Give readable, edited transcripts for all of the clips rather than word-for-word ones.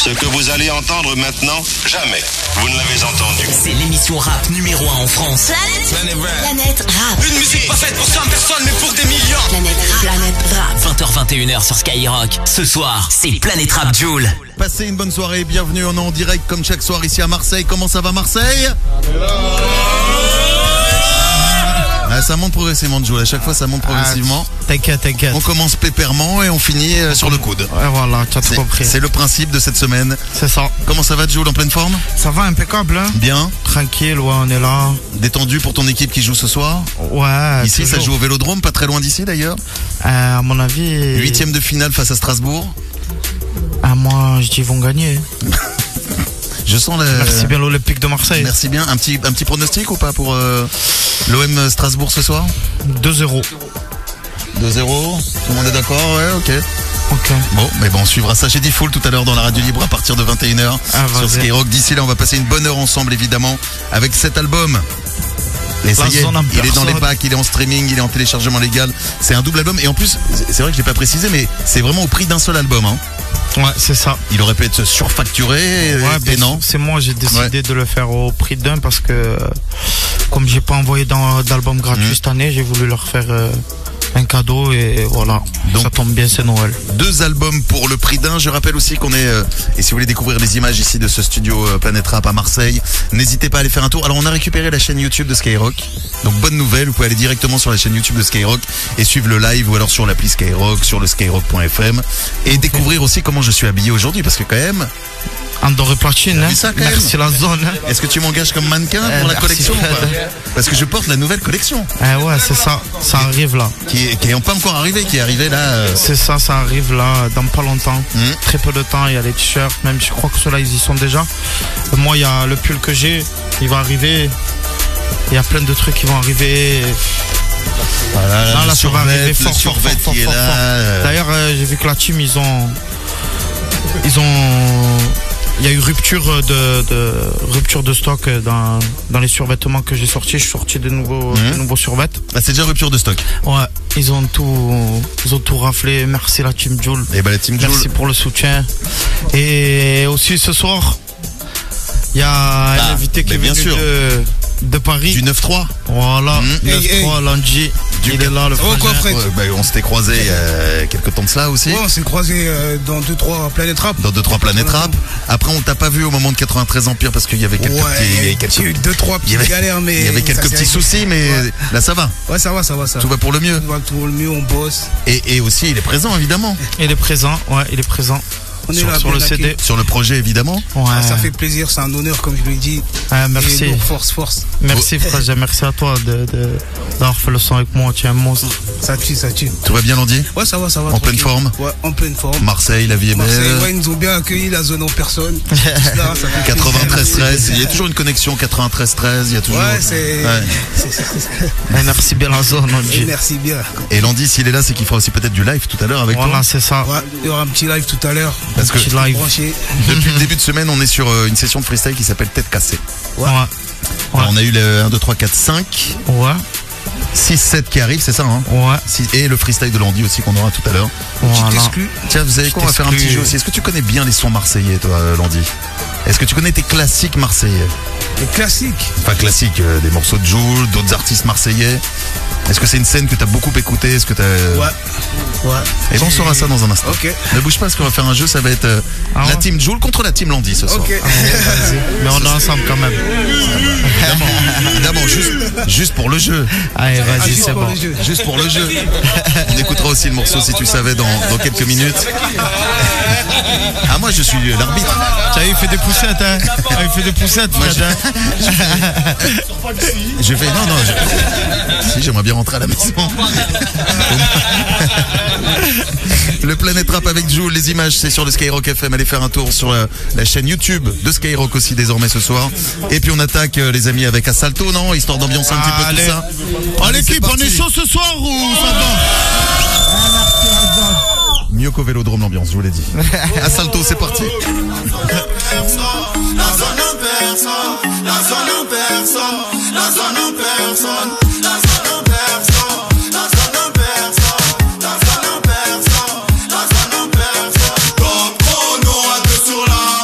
Ce que vous allez entendre maintenant, jamais vous ne l'avez entendu. C'est l'émission rap numéro 1 en France. Planète Rap. Une musique pas faite pour 100 personnes mais pour des millions. Planète Rap. 20h-21h sur Skyrock. Ce soir, c'est Planète Rap Jul. Passez une bonne soirée, bienvenue, on est en direct comme chaque soir ici à Marseille. Comment ça va Marseille? Ça monte progressivement, Joe. À chaque fois, ça monte progressivement. T'inquiète. On commence pépèrement et on finit sur le coude. Ouais, voilà, tu as tout compris. C'est le principe de cette semaine. C'est ça. Comment ça va, Joe, en pleine forme? Ça va, impeccable, hein? Bien. Tranquille, ouais, on est là. Détendu pour ton équipe qui joue ce soir? Ouais. Ici, toujours. ça joue au Vélodrome, pas très loin d'ici d'ailleurs. À mon avis... 8e de finale face à Strasbourg. Moi, je dis ils vont gagner. Je sens la... Merci bien l'Olympique de Marseille. Merci bien. Un petit pronostic ou pas pour l'OM Strasbourg ce soir? 2-0. 2-0. Tout le monde est d'accord? Ouais, ok. Ok. Bon, on suivra ça chez Diffoul tout à l'heure dans la radio libre à partir de 21h sur Skyrock. D'ici là, on va passer une bonne heure ensemble évidemment avec cet album. Et ça y est, il est dans les packs, il est en streaming, il est en téléchargement légal. C'est un double album et en plus, c'est vrai que je l'ai pas précisé, mais c'est vraiment au prix d'un seul album. Hein. Ouais, c'est ça. Il aurait pu être surfacturé, et non. C'est moi, j'ai décidé de le faire au prix d'un parce que comme j'ai pas envoyé d'album gratuit cette année, j'ai voulu leur faire un cadeau et voilà. Donc, ça tombe bien, c'est Noël. 2 albums pour le prix d'un. Je rappelle aussi qu'on est, et si vous voulez découvrir les images ici de ce studio Planète Rap à Marseille, n'hésitez pas à aller faire un tour. Alors on a récupéré la chaîne YouTube de Skyrock. Donc bonne nouvelle, vous pouvez aller directement sur la chaîne YouTube de Skyrock et suivre le live ou alors sur l'appli Skyrock, sur le skyrock.fm et découvrir aussi comment je suis habillé aujourd'hui parce que quand même... En doré platine, hein. Merci la zone. Hein. Est-ce que tu m'engages comme mannequin pour la collection ou pas? Parce que je porte la nouvelle collection. Ouais, c'est ça. Ça arrive là. Qui est pas encore arrivé, qui est arrivé là. C'est ça, ça arrive là dans pas longtemps. Très peu de temps, il y a les t-shirts, même je crois que ceux-là ils y sont déjà. Moi, il y a le pull que j'ai, il va arriver. Il y a plein de trucs qui vont arriver. Voilà, là, ça va arriver fort. Qui est là. D'ailleurs, j'ai vu que la team, ils ont. Il y a eu rupture de stock dans les survêtements que j'ai sortis. Je suis sorti de nouveaux survêtements. Ah, c'est déjà rupture de stock. Ouais, ils ont tout raflé. Merci la team Joule. Et la team Joule. Merci pour le soutien. Et aussi ce soir, il y a un invité qui est venu de Paris. Du 9-3. Voilà, 9-3, Landy. Il est là, le frangin. On s'était croisés il y a quelques temps de cela aussi. Ouais, on s'est croisés dans 2-3 Planète Rap. Dans 2-3 Planète Rap. Après, on t'a pas vu au moment de 93 Empire parce qu'il y avait quelques petits... 2-3 petites galères, mais... Il y avait quelques petits soucis, mais là, ça va. Ouais, ça va. Tout va pour le mieux. Tout va pour le mieux, on bosse. Et aussi, il est présent, évidemment. Il est présent. On est là sur le CD. Sur le projet, évidemment. Ouais. Ça fait plaisir, c'est un honneur, comme je l'ai dit. Merci. Et force. Merci, frère. Merci à toi d'avoir fait le son avec moi. Tu es un monstre. Ça tue. Tout va bien, Landy? Ouais, ça va. En pleine forme? Ouais, en pleine forme. Marseille, la vie est belle. Ouais, ils nous ont bien accueilli, la zone en personne. 93-13. Il y a toujours une connexion 93-13. Il y a toujours. Ouais, c'est. Merci bien la zone, Landy. Merci bien. Et Landy, s'il est là, c'est qu'il fera aussi peut-être du live tout à l'heure avec toi. Voilà, c'est ça. Ouais, il y aura un petit live tout à l'heure. Parce que depuis le début de semaine, on est sur une session de freestyle qui s'appelle Tête cassée. Ouais. Alors, on a eu le 1, 2, 3, 4, 5. Ouais. 6, 7 qui arrivent, c'est ça, hein? Ouais. Et le freestyle de Landy aussi qu'on aura tout à l'heure. Voilà. Tiens, vous savez quoi, on va faire un petit jeu aussi. Est-ce que tu connais bien les sons marseillais, toi, Landy? Est-ce que tu connais tes classiques marseillais? Les classiques? Enfin, classiques, des morceaux de Joule, d'autres artistes marseillais. Est-ce que c'est une scène que tu as beaucoup écoutée? Est-ce que t'as... Ouais. Et on saura ça dans un instant. Ok. Ne bouge pas parce qu'on va faire un jeu, ça va être la team Joule contre la team Landy ce soir. Ok. Mais on est ensemble quand même. Évidemment, juste pour le jeu. Allez, vas-y, c'est bon. Juste pour le jeu. On écoutera aussi le morceau si tu savais dans quelques minutes. Ah, moi je suis l'arbitre. Tiens, il fait des poussettes, hein. Il fait des poussettes, Fred. Je fais. Non. Si, j'aimerais bien rentrer à la maison. Le Planète Rap avec Joule, les images c'est sur le Skyrock FM. Allez faire un tour sur la chaîne YouTube de Skyrock aussi désormais ce soir. Et puis on attaque les amis avec Assalto, non? Histoire d'ambiancer un petit peu tout ça. Allez, l'équipe, on est chaud ce soir ou ça va? Mieux qu'au Vélodrome l'ambiance, je vous l'ai dit. Assalto, c'est parti. Top chrono à 2 sur la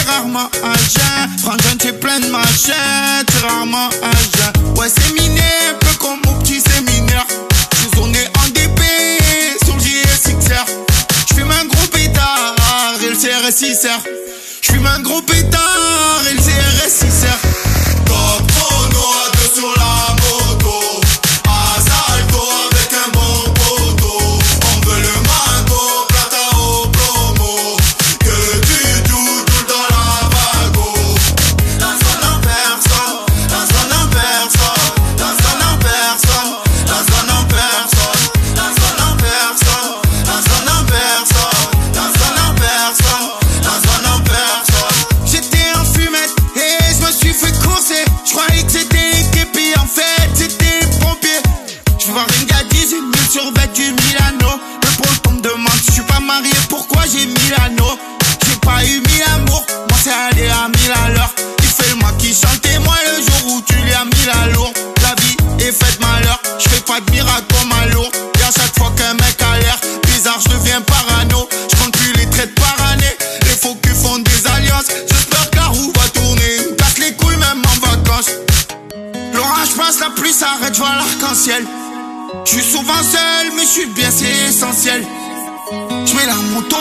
rarement un jeune. Frangin, t'es plein de machin, t'es rarement un jeune. Ouais, c'est miné, un peu comme mon petit séminaire. J'suis zoné en DP, sur le JS6R. J'fume un gros pétard et le CRS6R. J'fume un gros pétard et le CRS6R. Top chrono à deux sur la moto. Asalto avec un bon poteau. On veut le mango, plata au promo. Que tu joues tout dans la vago. La zone en personne, la zone en personne, la zone en personne, la zone en personne, la zone en personne, la zone en personne, la zone en personne, la zone en personne. J'étais en fumette et je me suis fait courser. Je croyais que c'était l'équipe et en fait c'était les pompiers. Je vois une gars 18 000 survêtu Milano. Le polton me demande si je suis pas marié, pourquoi j'ai Milano. J'ai pas eu 1000 amours, moi c'est aller à 1000 à l'heure. Il fait le moi qui chantait, moi le jour où tu lui as mis la lourde. La vie est faite malheur, je fais pas de miracle comme un lourd. Et à chaque fois qu'un mec a l'air bizarre, je deviens parano. Je compte plus les traites par année, les faux culs font des alliances. J'espère que la roue va tourner, me casse les couilles même en vacances. L'orage passe, la pluie s'arrête, je vois l'arc-en-ciel. Je suis souvent seul, mais je suis bien, c'est essentiel. Je mets la moto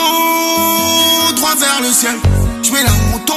droit vers le ciel. Je mets la moto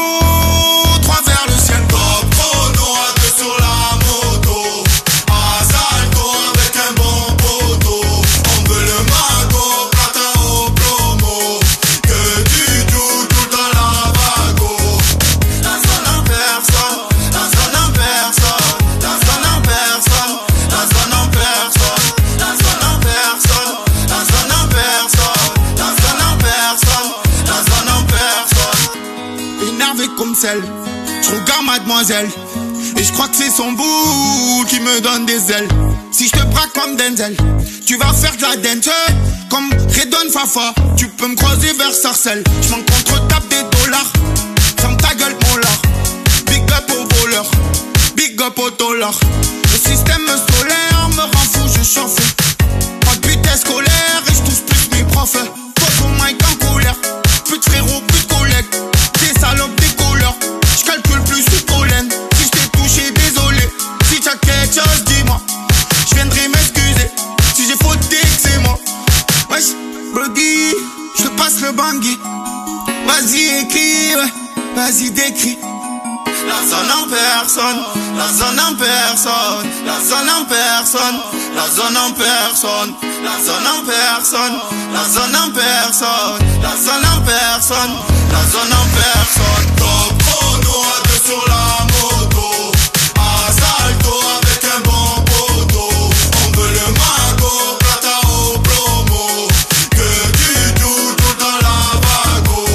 droit vers le ciel. Top chrono à deux sur la moto. Asalto avec un bon poteau. On veut le mago, plata au promo. Que tu joues tout dans la vago. La zone en personne, la zone en personne, la zone en personne, la zone en personne, la zone en personne, la zone en personne, la zone en personne, la zone en personne. Énervé comme celle, je regarde mademoiselle et je crois que c'est son bout qui me donne des ailes. Si je te braque comme Denzel, tu vas faire de la dance comme Redon Fafa. Tu peux me croiser vers Sarcelles, je m'en contre-tape des dollars. Ferme ta gueule mon lard. Big up aux voleurs, big up aux dollars. Le système solaire me rend fou, je chauffe. Pas de but scolaire et je touche plus mes profs. Toi ton mic en colère, plus de frérot, plus de collègues. Des salopes, des couleurs, je calcule plus sous pollen. Si je t'ai touché, désolé. Si t'as quelque chose, dis-moi. Je viendrai m'excuser. Si j'ai fauté, c'est moi. Wesh, Brody, je te passe le bangui. Vas-y, écris, ouais. Vas-y, décris. La zone en personne, la zone en personne, la zone en personne, la zone en personne, la zone en personne, la zone en personne, la zone en personne, la zone en personne. Top chrono à deux sur la moto. Asalto avec un bon poteau. On veut le mago, plata au promo. Que tu joues tout dans la vago.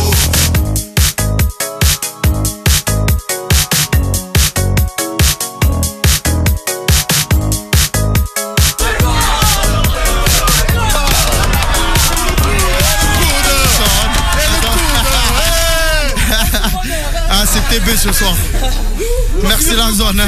Ah, c'est TB ce soir. Merci la zone.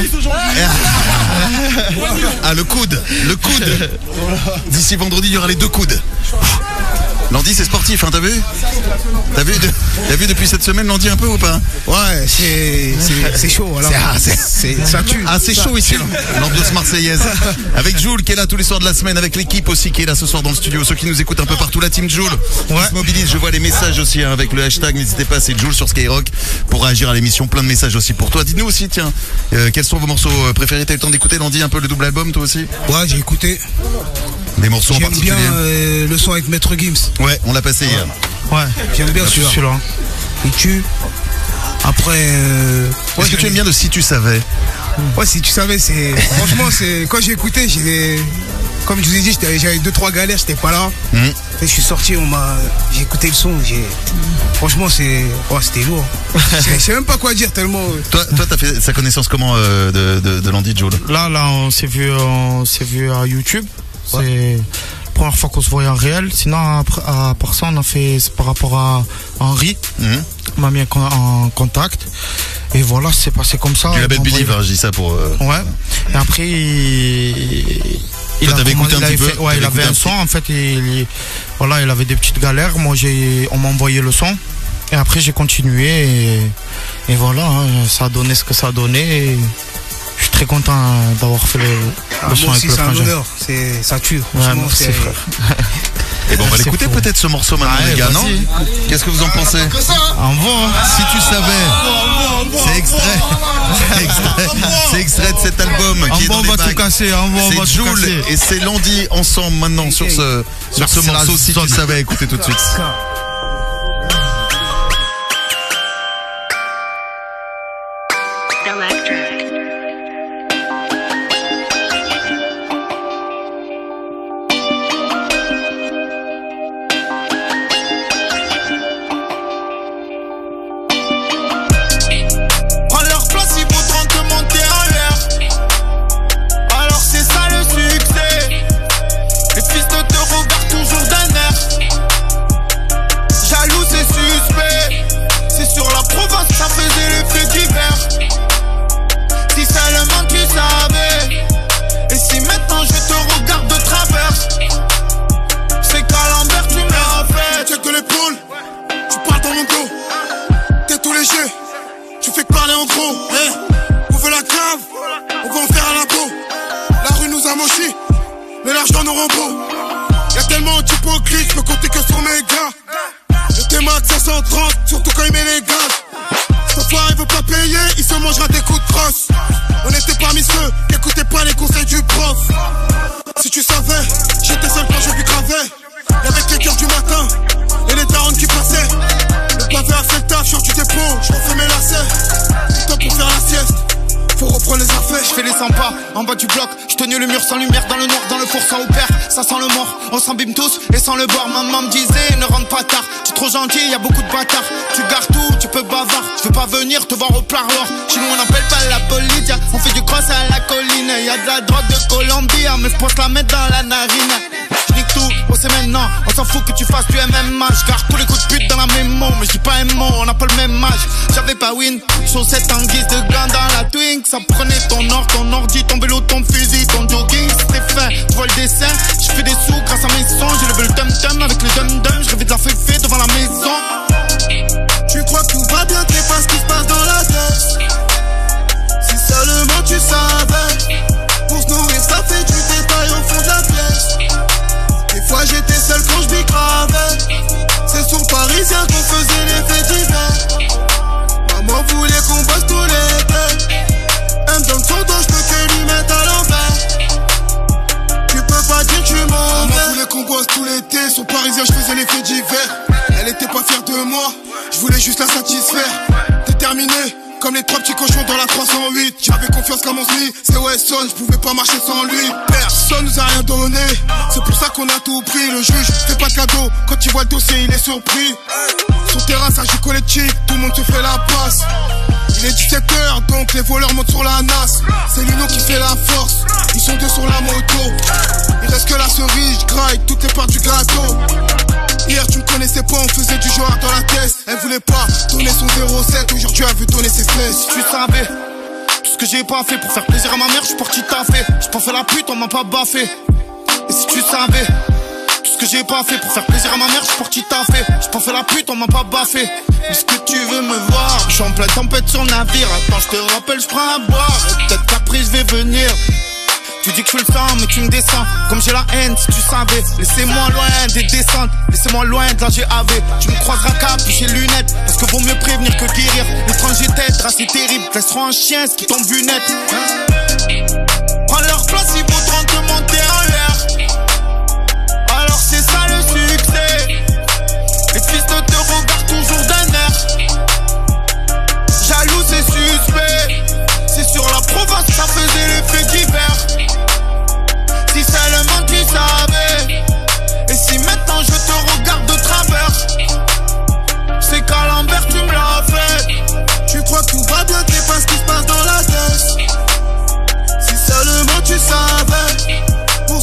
Ah, le coude. Le coude. D'ici vendredi, il y aura les deux coudes. Landy, c'est sportif, hein, t'as vu? T'as vu depuis cette semaine, Landy, un peu ou pas? Ouais, c'est chaud. Voilà. Ça tue. Ah, c'est chaud ici, l'ambiance marseillaise. Avec Jules qui est là tous les soirs de la semaine, avec l'équipe aussi qui est là ce soir dans le studio. Ceux qui nous écoutent un peu partout, la team Jules. On se mobilise, je vois les messages aussi hein, avec le hashtag. N'hésitez pas, c'est Jules sur Skyrock pour réagir à l'émission. Plein de messages aussi pour toi. Dites-nous aussi, tiens, quels sont vos morceaux préférés? T'as eu le temps d'écouter, Landy, un peu le double album, toi aussi? Ouais, j'ai écouté. Des morceaux en particulier? J'aime bien le son avec Maître Gims. Ouais, on l'a passé hier. Ouais, j'aime bien celui-là. Il tue. Après. Est-ce que tu aimes bien de Si tu savais? Ouais, Si tu savais, c'est. Franchement, c'est. Quand j'ai écouté, comme je vous ai dit, j'avais 2-3 galères, j'étais pas là. Et je suis sorti, j'ai écouté le son. Franchement, c'était lourd. Je sais même pas quoi dire tellement. Toi, t'as fait sa connaissance comment de Landy, Jules? Là, on s'est vu à YouTube. Ouais. C'est la première fois qu'on se voyait en réel. Sinon, à part ça, on a fait par rapport à Henri. On m'a mis en contact. Et voilà, c'est passé comme ça. Du label Believer, je dis ça pour. Ouais. Et après, il avait écouté un petit peu. Ouais, il avait un son. En fait, il avait des petites galères. Moi, on m'a envoyé le son. Et après j'ai continué et voilà, hein, ça a donné ce que ça a donné. Et je suis très content d'avoir fait le son avec le frangin. C'est un honneur, ça tue. Ouais, merci frère. Et bon, on va l'écouter peut-être ce morceau maintenant, les gars, non? Qu'est-ce que vous en pensez? Si tu savais, c'est extrait. C'est extrait de cet album qui est dans les bacs. C'est Jul et c'est Landy ensemble maintenant sur ce morceau. Si tu savais, écoutez tout de suite. S'embîme tous et sans le boire, maman me disait ne rentre pas tard, tu es trop gentil, y a beaucoup de bâtards, tu gardes tout, tu peux bavard, je veux pas venir te voir au parloir, chez nous on n'appelle pas la police, on fait du cross à la colline, y a de la drogue de Colombie, mais je pense la mettre dans la narine, je nique tout, oh c'est maintenant, on s'en fout que tu fasses du MMA, je garde tous les coups de pute dans la mémo, mais je dis pas un mot, on n'a pas le même âge, j'avais pas win, chaussette en guise de gland dans la twink, ça prenait ton ordi, ton vélo, ton fusil, ton jogging, c'était fin, tu vois le dessin, je fais des sous grâce à mes sons, j'ai levé le dum-dum avec le dum-dum, je rêvais de la féfé devant la maison. Tu crois que tout va bien, t'es pas ce qui se passe dans la tête. Si seulement tu savais, pour se nourrir ça fait du détail au fond de la pièce. Des fois j'étais seul quand je bicravais, c'est sur Parisien qu'on faisait les faits divers. Maman voulait qu'on bosse tous les deux, elle me donne son dos, je peux que lui mettre à l'envers. Pas dire que je m'en vais. Maman voulait qu'on bosse tout l'été, son Parisien je faisais les faits divers. Elle était pas fière de moi, je voulais juste la satisfaire. Déterminé, comme les trois petits cochons dans la 308. J'avais confiance qu'à mon SMI, c'est Wesson, je pouvais pas marcher sans lui. Personne nous a rien donné, c'est pour ça qu'on a tout pris. Le juge fait pas de cadeau, quand il voit le dossier il est surpris. Sur terrain ça joue collectif, tout le monde se fait la passe. Il est 17h, donc les voleurs montent sur la NAS. C'est l'Uno qui fait la force, ils sont deux sur la moto. Il reste que la cerise, je graille toutes les parts du gâteau. Hier tu me connaissais pas, on faisait du genre dans la tête. Elle voulait pas donner son 0,7, aujourd'hui elle veut donner ses fesses. Si tu savais tout ce que j'ai pas fait pour faire plaisir à ma mère, je suis parti taffer. J'ai pas fait la pute, on m'a pas baffé. Et si tu savais tout ce que j'ai pas fait pour faire plaisir à ma mère, je suis parti taffer. J'ai pas fait la pute, on m'a pas baffé. Est-ce que tu veux me voir? Je suis en pleine tempête sur navire. Attends, je te rappelle, je prends à boire. Et peut-être qu'après je vais venir. Tu dis que je le sens, mais tu me descends. Comme j'ai la haine, si tu savais. Laissez-moi loin des descentes, laissez-moi loin de la GAV. Tu me croiseras capuché lunettes, parce que vaut mieux prévenir que guérir. L'étranger t'être assez terrible, laisseront un chien ce qui tombe vu net. Prends leur place, ils voudront te monter en l'air. Alors c'est ça le succès. Les fils de te regardent toujours d'un air. Jaloux c'est suspect. C'est sur la province, ça faisait les faits divers. Si seulement tu savais. Et si maintenant je te regarde de travers. C'est qu'à l'envers tu me l'as fait. Tu crois que tout va bien, t'es pas ce qui se passe dans la tête. Si seulement tu savais. Pour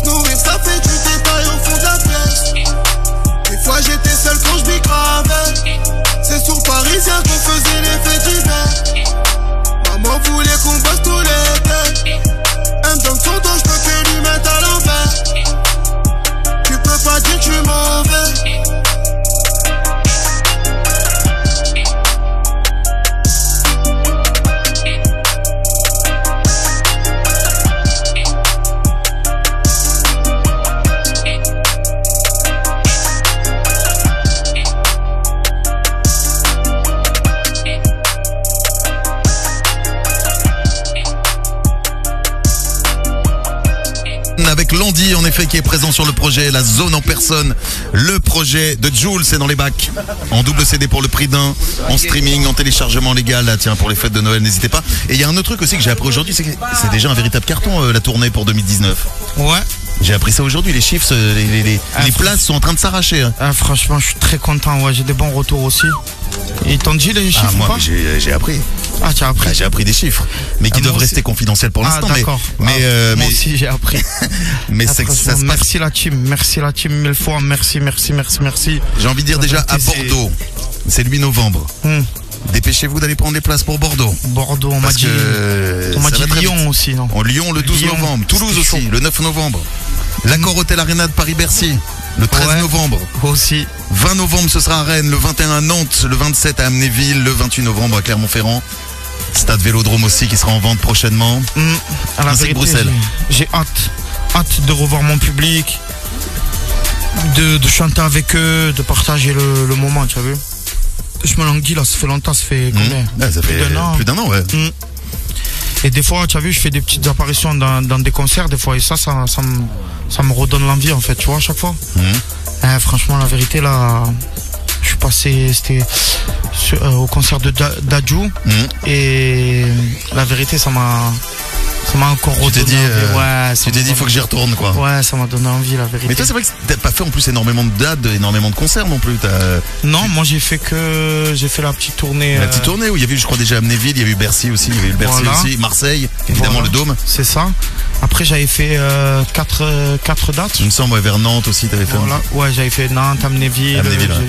avec Landy, en effet, qui est présent sur le projet, la zone en personne. Le projet de Jul, c'est dans les bacs. En double CD pour le prix d'un, en streaming, en téléchargement légal, là, tiens, pour les fêtes de Noël, n'hésitez pas. Et il y a un autre truc aussi que j'ai appris aujourd'hui, c'est que c'est déjà un véritable carton, la tournée pour 2019. Ouais. J'ai appris ça aujourd'hui, les chiffres, les places sont en train de s'arracher. Franchement, je suis très content, ouais, j'ai des bons retours aussi. Ils t'ont dit les chiffres ou pas? J'ai appris. Ah, tu as appris? J'ai appris des chiffres, mais qui doivent rester confidentiels pour l'instant. D'accord. Moi aussi, j'ai appris. Mais c'est que ça se passe. Merci la team, mille fois. Merci. J'ai envie de dire déjà à Bordeaux, c'est le 8 novembre. Dépêchez-vous d'aller prendre des places pour Bordeaux. On m'a dit Lyon aussi, non? En Lyon le 12 novembre. Toulouse aussi, le 9 novembre. L'Accor Hôtel Arena de Paris-Bercy, le 13 novembre. Aussi. 20 novembre, ce sera à Rennes. Le 21 à Nantes. Le 27 à Amnéville. Le 28 novembre à Clermont-Ferrand. Stade Vélodrome aussi qui sera en vente prochainement. Ainsi que Bruxelles. J'ai hâte de revoir mon public, de chanter avec eux, de partager le moment, tu as vu? Je me languis là, ça fait longtemps, ça fait combien? Ça fait plus d'un an, ouais. Et des fois, tu as vu, je fais des petites apparitions dans des concerts, des fois, et ça me redonne l'envie, en fait, tu vois, à chaque fois. Franchement, la vérité, là, je suis passé, c'était au concert de Dadju, et la vérité, ça m'a encore redonné envie. Tu t'es dit, il faut que j'y retourne, quoi. Ouais, ça m'a donné envie, la vérité. Mais toi, c'est vrai que t'as pas fait en plus énormément de dates, énormément de concerts non plus. Non, moi j'ai fait la petite tournée. La petite tournée où il y avait, je crois, déjà Amnéville, il y avait eu Bercy aussi, aussi, Marseille, évidemment le Dôme. C'est ça. Après, j'avais fait 4 dates. Il me semble, vers Nantes aussi, t'avais fait. Voilà. Ouais, j'avais fait Nantes, Amnéville.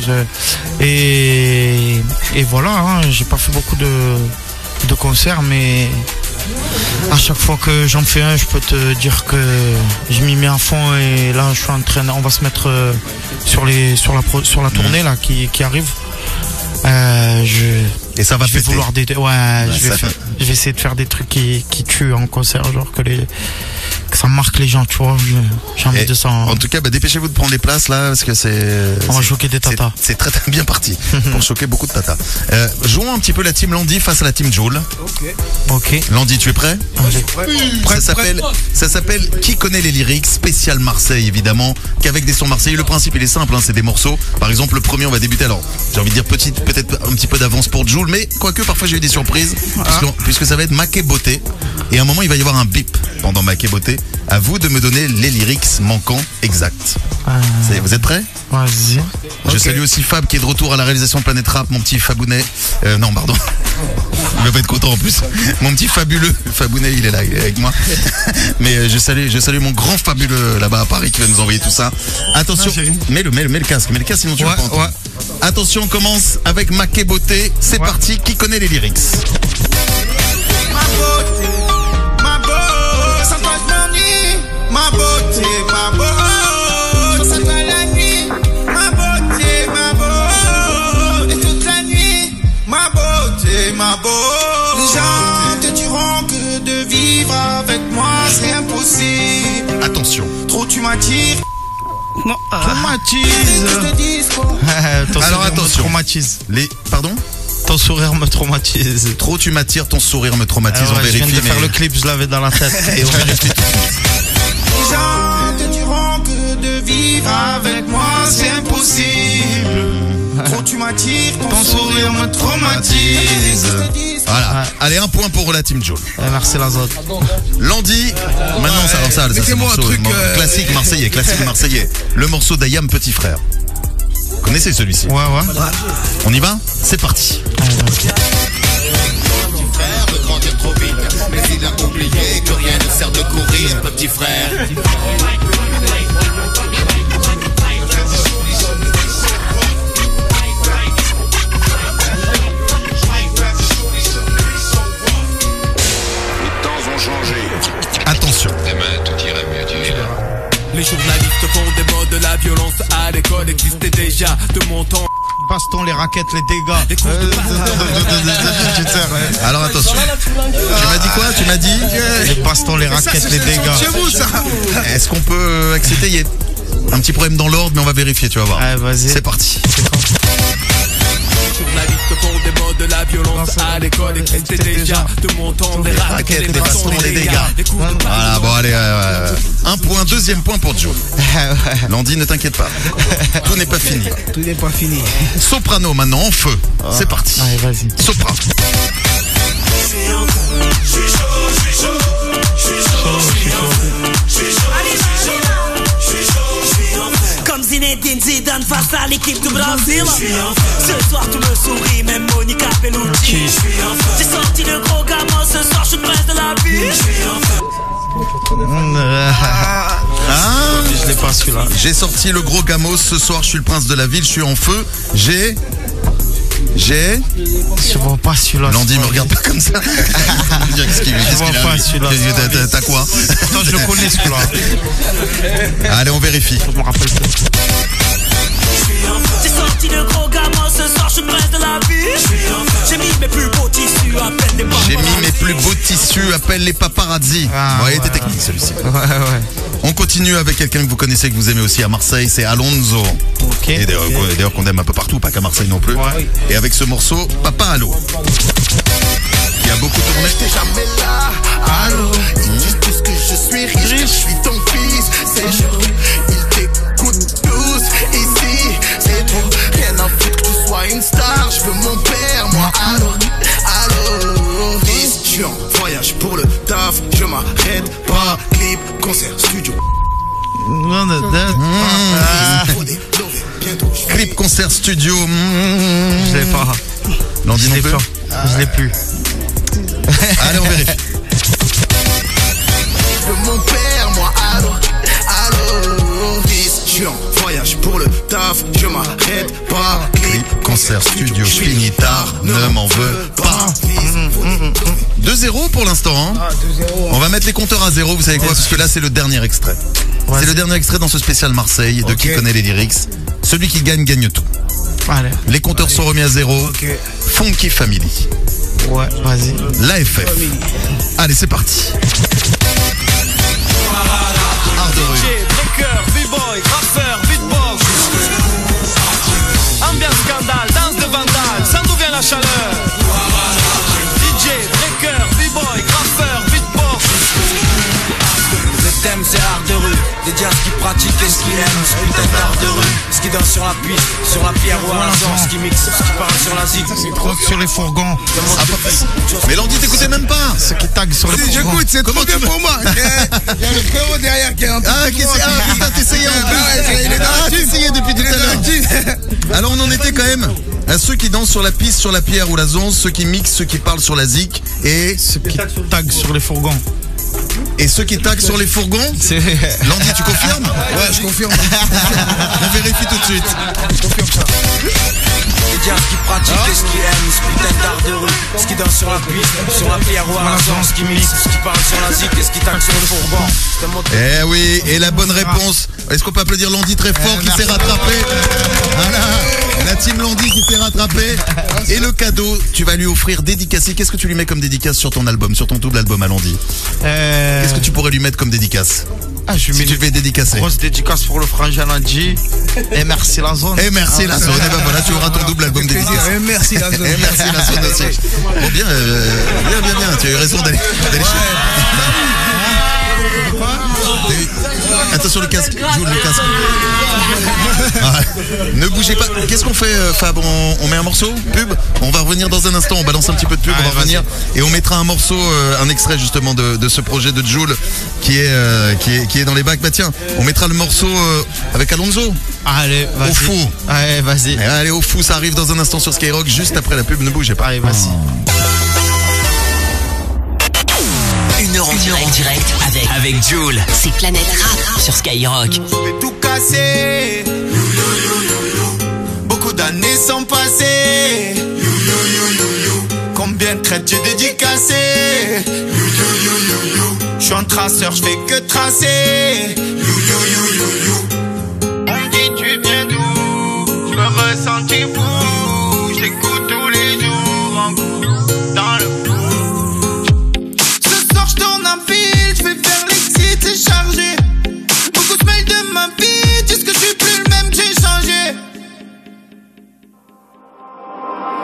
Et voilà, hein, j'ai pas fait beaucoup de concerts, mais à chaque fois que j'en fais un, je peux te dire que je m'y mets à fond. Et là, je suis en train, on va se mettre sur la tournée là qui arrive. Et ça va je vais vouloir je vais essayer de faire des trucs qui tuent en concert, genre que ça marque les gens, tu vois. J'ai envie de ça. En tout cas, dépêchez-vous de prendre les places là, parce que on va choquer des tatas. C'est très très bien parti pour choquer beaucoup de tatas. Jouons un petit peu la team Landy face à la team Jul. Ok. Landy, tu es prêt? Prêt. Ça s'appelle Qui connaît les lyrics, spécial Marseille évidemment, qu'avec des sons marseillais. Le principe il est simple, hein, c'est des morceaux. Par exemple, le premier on va débuter. Alors, j'ai envie de dire peut-être un petit peu d'avance pour Jul, mais quoique parfois j'ai eu des surprises, puisque ça va être Maquet Beauté. Et à un moment il va y avoir un bip pendant Maquet Beauté. À vous de me donner les lyrics manquants exacts. Vous êtes prêts? Vas-y. Je salue aussi Fab qui est de retour à la réalisation de Planète Rap, mon petit Fabounet. Non, pardon. Il va pas être content en plus. Mon petit fabuleux Fabounet, il est là, il est avec moi. Mais je salue mon grand fabuleux là-bas à Paris qui va nous envoyer tout ça. Attention, mets le casque, sinon tu vas pas entendre. Attention, on commence avec Maquet Beauté. C'est parti, qui connaît les lyrics? Ma beauté, ma beauté, ça va la nuit. Ma beauté, et toute la nuit. Ma beauté, les gens te diront que de vivre avec moi c'est impossible. Attention. Trop tu m'attires. Non, traumatise. Alors attention. Traumatise. Pardon? Ton sourire me traumatise. Trop tu m'attires, ton sourire me traumatise. On vérifie. Je viens de faire le clip, je l'avais dans la tête. Et on vérifie tout. Les gens te diront que de vivre avec moi c'est impossible. Trop tu m'attires, ton sourire me traumatise. Voilà. Allez, un point pour la team Jul. Merci la zone. Landy, maintenant ça c'est moi un truc classique marseillais. Le morceau d'Ayam Petit Frère. Vous connaissez celui-ci? Ouais. On y va? C'est parti. De grandir trop vite, mais il a oublié que rien ne sert de courir, petit frère. Les temps ont changé. Attention. Demain, tout ira mieux, tu verras. Les journalistes font des mots de la violence à l'école existait déjà de mon temps. Baston, les raquettes, les dégâts. Alors attention. Tu m'as dit quoi? Tu m'as dit les bastons, les raquettes, les dégâts. Chez vous ça. Est-ce qu'on peut accepter? Il y a un petit problème dans l'ordre, mais on va vérifier, tu vas voir. Vas-y. C'est parti. journalistes font des mots de la violence à l'école. Et c'était déjà de mon temps des raquettes, des bastons, des dégâts. Voilà, bon allez, un point, deuxième point pour Joe. Landy, ne t'inquiète pas, tout n'est pas fini. Tout n'est pas fini. Soprano maintenant, en feu, c'est parti. Allez, vas-y. Soprano. Comme Zinedine Zidane face à l'équipe du Brésil. Ce soir tu me souris, même Monica Bellucci. J'ai sorti le gros gamin, ce soir je suis prince de la vie. Je l'ai pas celui-là. J'ai sorti le gros gamos, ce soir je suis le prince de la ville, je suis en feu. Je vois pas celui-là. Landy, me regarde pas comme ça. Qu'est-ce qu'il pas celui-là. T'as quoi? Pourtant je le connais celui-là. Allez, on vérifie. Je me rappelle plus. J'ai sorti le gros gamin, ce soir je suis prince de la vie. J'ai mis mes plus beaux tissus, appelle les paparazzi. J'ai mis mes plus beaux tissus, appelle les paparazzi. Ouais, il était technique celui-ci. Ouais. On continue avec quelqu'un que vous connaissez, que vous aimez aussi à Marseille, c'est Alonso. Ok. Et d'ailleurs qu'on aime un peu partout, pas qu'à Marseille non plus. Ouais. Et avec ce morceau, Papa Allo. Il y a beaucoup tourné. T'es jamais là, allô. Ils disent tous que je suis riche, je suis ton fils. C'est chaud, ils t'écoutent tous. Ici, c'est trop, rien à foutre que tu sois une star. Je veux mon père, moi, allô. Fils, je suis en voyage pour le taf. Je m'arrête pas, clip, concert, studio. Clip, concert, studio. Je l'ai pas. Landy non plus. Je l'ai plus. Allez, on vérifie. Je veux mon père, moi, allô. Fils, je suis en voyage pour le taf. Je m'arrête pas, Clip, concert, studio, je finis tard, ne m'en veux pas. 2-0 pour l'instant. Hein. 2-0. On va mettre les compteurs à 0, vous savez quoi? Parce que là, c'est le dernier extrait. C'est le dernier extrait dans ce spécial Marseille, de Qui connaît les lyrics. Celui qui gagne, gagne tout. Allez. Les compteurs sont remis à 0. Funky Family. Ouais, vas-y. L'AFF. Allez, c'est parti. Art de rue. Breaker, b-boy, rappeur, beatbox. Ambiance scandale, danse de vandale, ça d'où vient la chaleur. DJ, breaker, b-boy, rappeur, beatbox. Le thème c'est art de rue, des jazz qui pratiquent et ce qu'ils aiment, ce putain d'art de rue. Ce qui danse sur la piste, sur la pierre ou à la danse, ce qui mixe, ce qui parle sur la zig. Sur les fourgons. Mais Landy, t'écoutais même pas. Ce qui tag sur les fourgons. J'écoute, c'est trop bien pour moi. Il y a le frérot derrière qui est un peu. Putain, t'essayais il est dans la t'essayais depuis tout à l'heure. Alors on en était quand même à ceux qui dansent sur la piste, sur la pierre ou la zonze, ceux qui mixent, ceux qui parlent sur la zik et ceux qui tag sur les fourgons. Et ceux qui taguent sur les fourgons. Landy, tu confirmes? Ouais, je confirme. On vérifie tout de suite. Je confirme ça. Les jazz qui pratiquent et ce qu'ils aiment, ce putain d'art de rue. Ce qui danse sur la piste, sur la pierre ou à la danse, ce qui mixe, ce qui parle sur la zik et ce qui tague sur les fourgons. Eh oui, et la bonne réponse. Est-ce qu'on peut applaudir Landy très fort qui s'est rattrapé? Voilà, la team Landy qui s'est rattrapée. Et le cadeau, tu vas lui offrir dédicacé. Qu'est-ce que tu lui mets comme dédicace sur ton album, sur ton double album à Landy? Qu'est-ce que tu pourrais lui mettre comme dédicace? Je si tu le fais dédicacer. Grosse dédicace pour le frangin Landy. Et merci la zone. Et merci la zone. Et ben voilà, tu auras ton double album dédicacé. Et merci la zone. Et merci la zone aussi. Bon, bien. Tu as eu raison d'aller chez. Attention le casque, joue le casque. Ne bougez pas. Qu'est-ce qu'on fait, Fab? On met un morceau? Pub? On va revenir dans un instant. On balance un petit peu de pub. On va revenir et on mettra un morceau, un extrait justement de ce projet de Joule qui est dans les bacs. Bah tiens, on mettra le morceau avec Alonso. Allez, vas-y. Au fou. Allez, vas-y. Allez, au fou. Ça arrive dans un instant sur Skyrock juste après la pub. Ne bougez pas. Allez, vas-y. Une heure en direct avec Joule. C'est Planète Rap sur Skyrock. Je vais tout casser. Beaucoup d'années sont passées. Combien de traites j'ai dédicacé? Je suis un traceur, je fais que tracer. On me dit tu viens d'où? Je me ressentis fou. Je t'écoute tous les jours en cours dans le flou. Je tourne un fil, je vais faire l'exit, c'est chargé. Beaucoup de mails de ma vie disent que je suis plus le même, j'ai changé.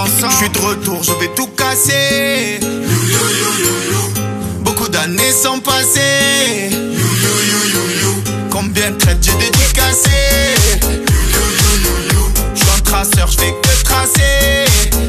ensemble. Je suis de retour, je vais tout casser. Beaucoup d'années sont passées. Combien de traites j'ai dédicacé. Je suis un traceur, je fais que tracer.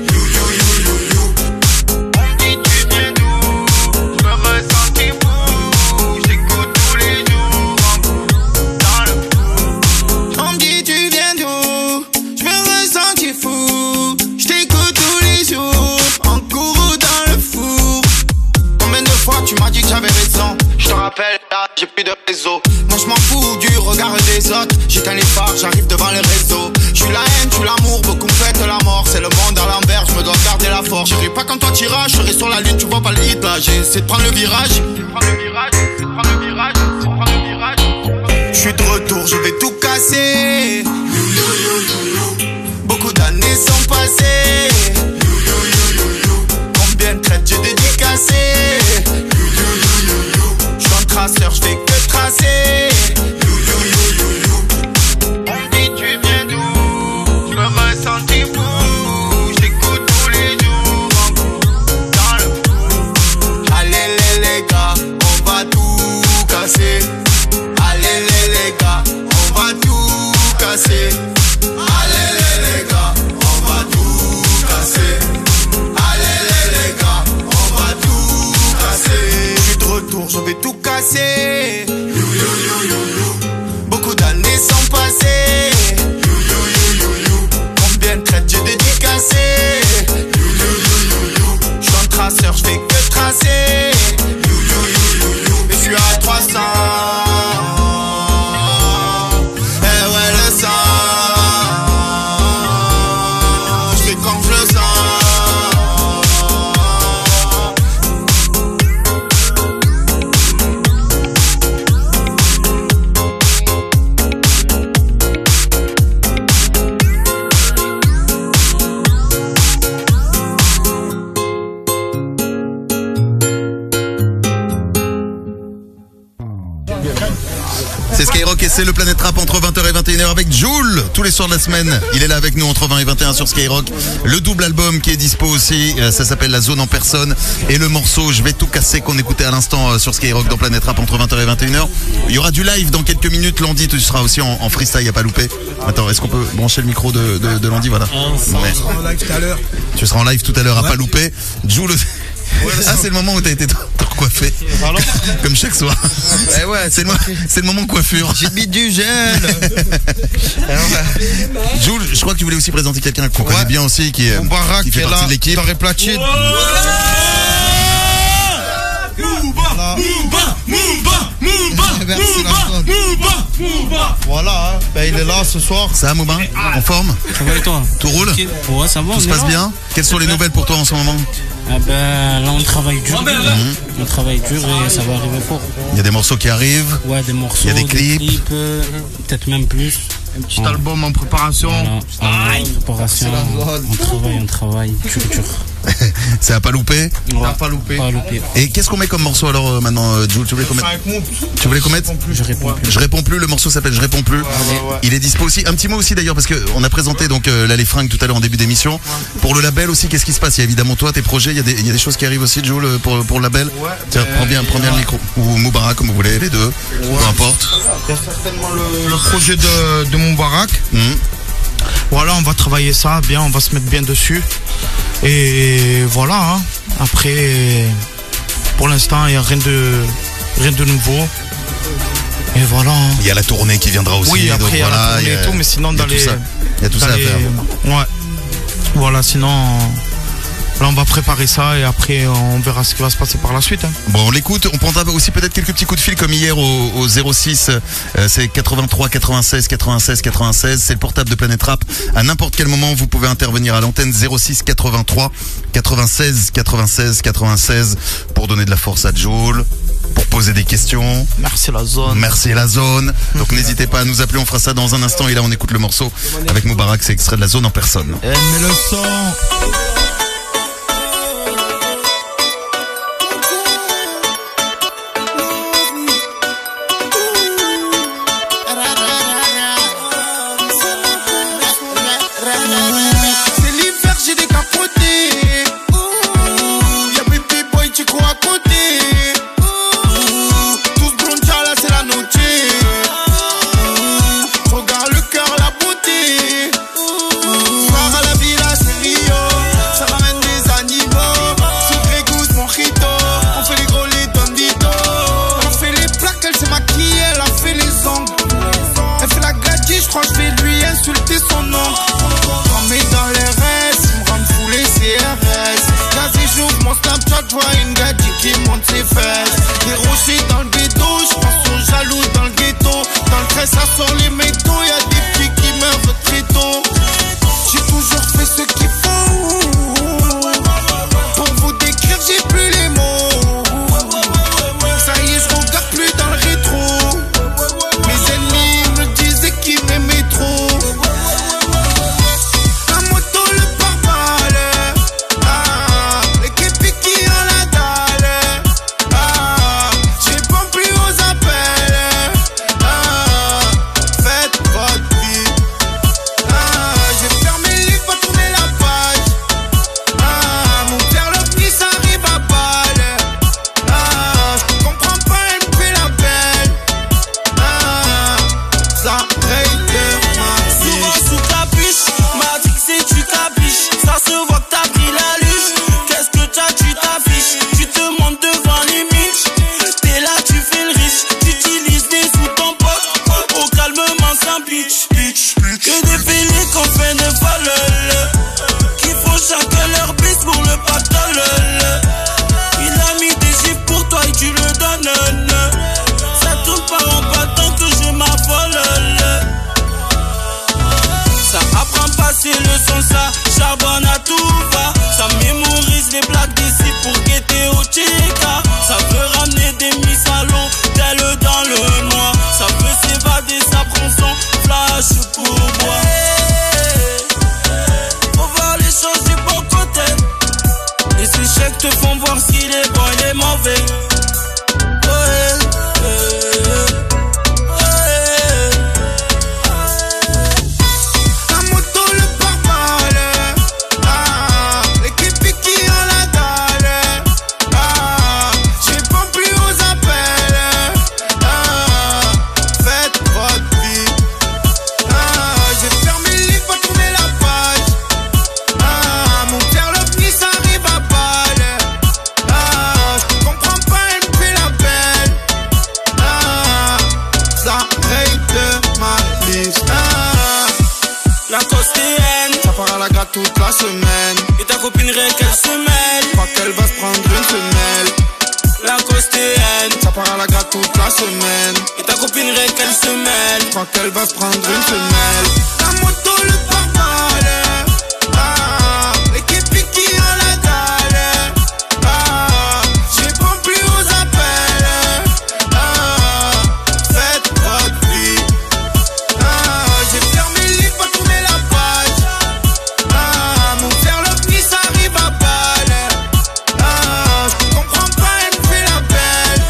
Tu m'as dit que j'avais raison, je te rappelle, là j'ai plus de réseau. Moi je m'en fous du regard des autres. J'éteins les phares, j'arrive devant les réseaux. Je suis la haine, tu l'amour, beaucoup me fêtent la mort. C'est le monde à l'envers, je me dois garder la force. J'irai pas quand toi t'iras, je serai sur la lune, tu vois pas le hit là. J'ai essayé de prendre le virage. Je suis de retour, je vais tout casser. Beaucoup d'années sont passées. Combien de traites j'ai dédicacé. Je suis un traceur, je fais que tracer. On me dit tu viens d'où. Je me ressentis fou. Je t'écoute tous les jours. Dans le fou. Allez les gars, on va tout casser. Allez les gars, on va tout casser. Allez les gars, on va tout casser. Je suis de retour, je vais tout casser. Beaucoup d'années sont passées. Combien de traites j'ai dédicacé. Je suis un traceur, je fais que tracer. Et je suis à 300. Eh ouais le sang. Je fais comme je le sens. C'est Skyrock et c'est le Planète Rap entre 20h et 21h avec Jul tous les soirs de la semaine. Il est là avec nous entre 20 et 21 sur Skyrock. Le double album qui est dispo aussi, ça s'appelle La Zone en Personne. Et le morceau Je vais tout casser qu'on écoutait à l'instant sur Skyrock dans Planète Rap entre 20h et 21h. Il y aura du live dans quelques minutes. Landy, tu seras aussi en freestyle, à pas louper. Attends, est-ce qu'on peut brancher le micro de Landy? Voilà. On sera en live tout à l'heure. Tu seras en live tout à l'heure, à pas louper. Jul. Ah, c'est le moment où t'as été recoiffé. Comme chaque soir. Ouais, c'est le moment coiffure. J'ai mis du gel. Jules, je crois que tu voulais aussi présenter quelqu'un qu'on connaît bien aussi, qui fait partie de l'équipe. T'aurais platine. Voilà, il est là ce soir. Ça va, Moubin? En forme? Ça va et toi? Tout roule? Ouais, ça va. Tout se passe bien? Quelles sont les nouvelles pour toi en ce moment? Là on travaille dur. On travaille dur et ça va arriver fort. Il y a des morceaux qui arrivent. Ouais, des morceaux. Il y a des clips. Peut-être même plus. Un petit album en préparation. Voilà, on travaille. Dur. C'est à pas louper. Ouais, pas loupé. Et qu'est-ce qu'on met comme morceau alors maintenant, Jules? Tu voulais qu'on mette? Je réponds plus. Je réponds plus. Le morceau s'appelle Je réponds plus. Il est dispo aussi. Un petit mot aussi d'ailleurs parce que on a présenté donc là les fringues tout à l'heure en début d'émission. Pour le label aussi, qu'est-ce qui se passe? Il y a évidemment toi, tes projets. Il y a des choses qui arrivent aussi, Jules, pour le label. Tiens, prends bien le micro ou Moubarak comme vous voulez, les deux. Peu importe. Il y a certainement le projet de Moubarak. Voilà, on va travailler ça bien, on va se mettre bien dessus. Et voilà, hein. Après, pour l'instant, il n'y a rien de nouveau. Et voilà. Hein. Il y a la tournée qui viendra aussi. Oui, après, il y a la tournée et tout, mais sinon, dans les... Il y a tout ça à faire. Ouais. Voilà, sinon... Là, on va préparer ça et après, on verra ce qui va se passer par la suite. Hein. Bon, on l'écoute. On prendra aussi peut-être quelques petits coups de fil comme hier au 06. C'est 83 96 96 96. C'est le portable de Planète Rap. À n'importe quel moment, vous pouvez intervenir à l'antenne 06 83 96 96 96 pour donner de la force à Joel, pour poser des questions. Merci la zone. Merci la zone. Donc n'hésitez pas à nous appeler. On fera ça dans un instant. Et là, on écoute le morceau avec Moubarak. C'est extrait de La Zone en Personne. Mais le son. C'est l'hiver, j'ai des capotes. est mauvais. Toute la semaine. Et ta copine qu'elle se mêle. Crois qu'elle va se prendre une semelle. La costéenne. Ça part à la gratte toute la semaine. Et ta copine qu'elle se mêle. Crois qu'elle va se prendre une semelle. La moto, le pare-balles. L'équipe qui a la dalle. J'y réponds plus aux appels. Faites votre vie. J'ai fermé le livre, pas tourné la page. Mon père le petit ça arrive à balle. Je comprends pas, elle me fait la belle.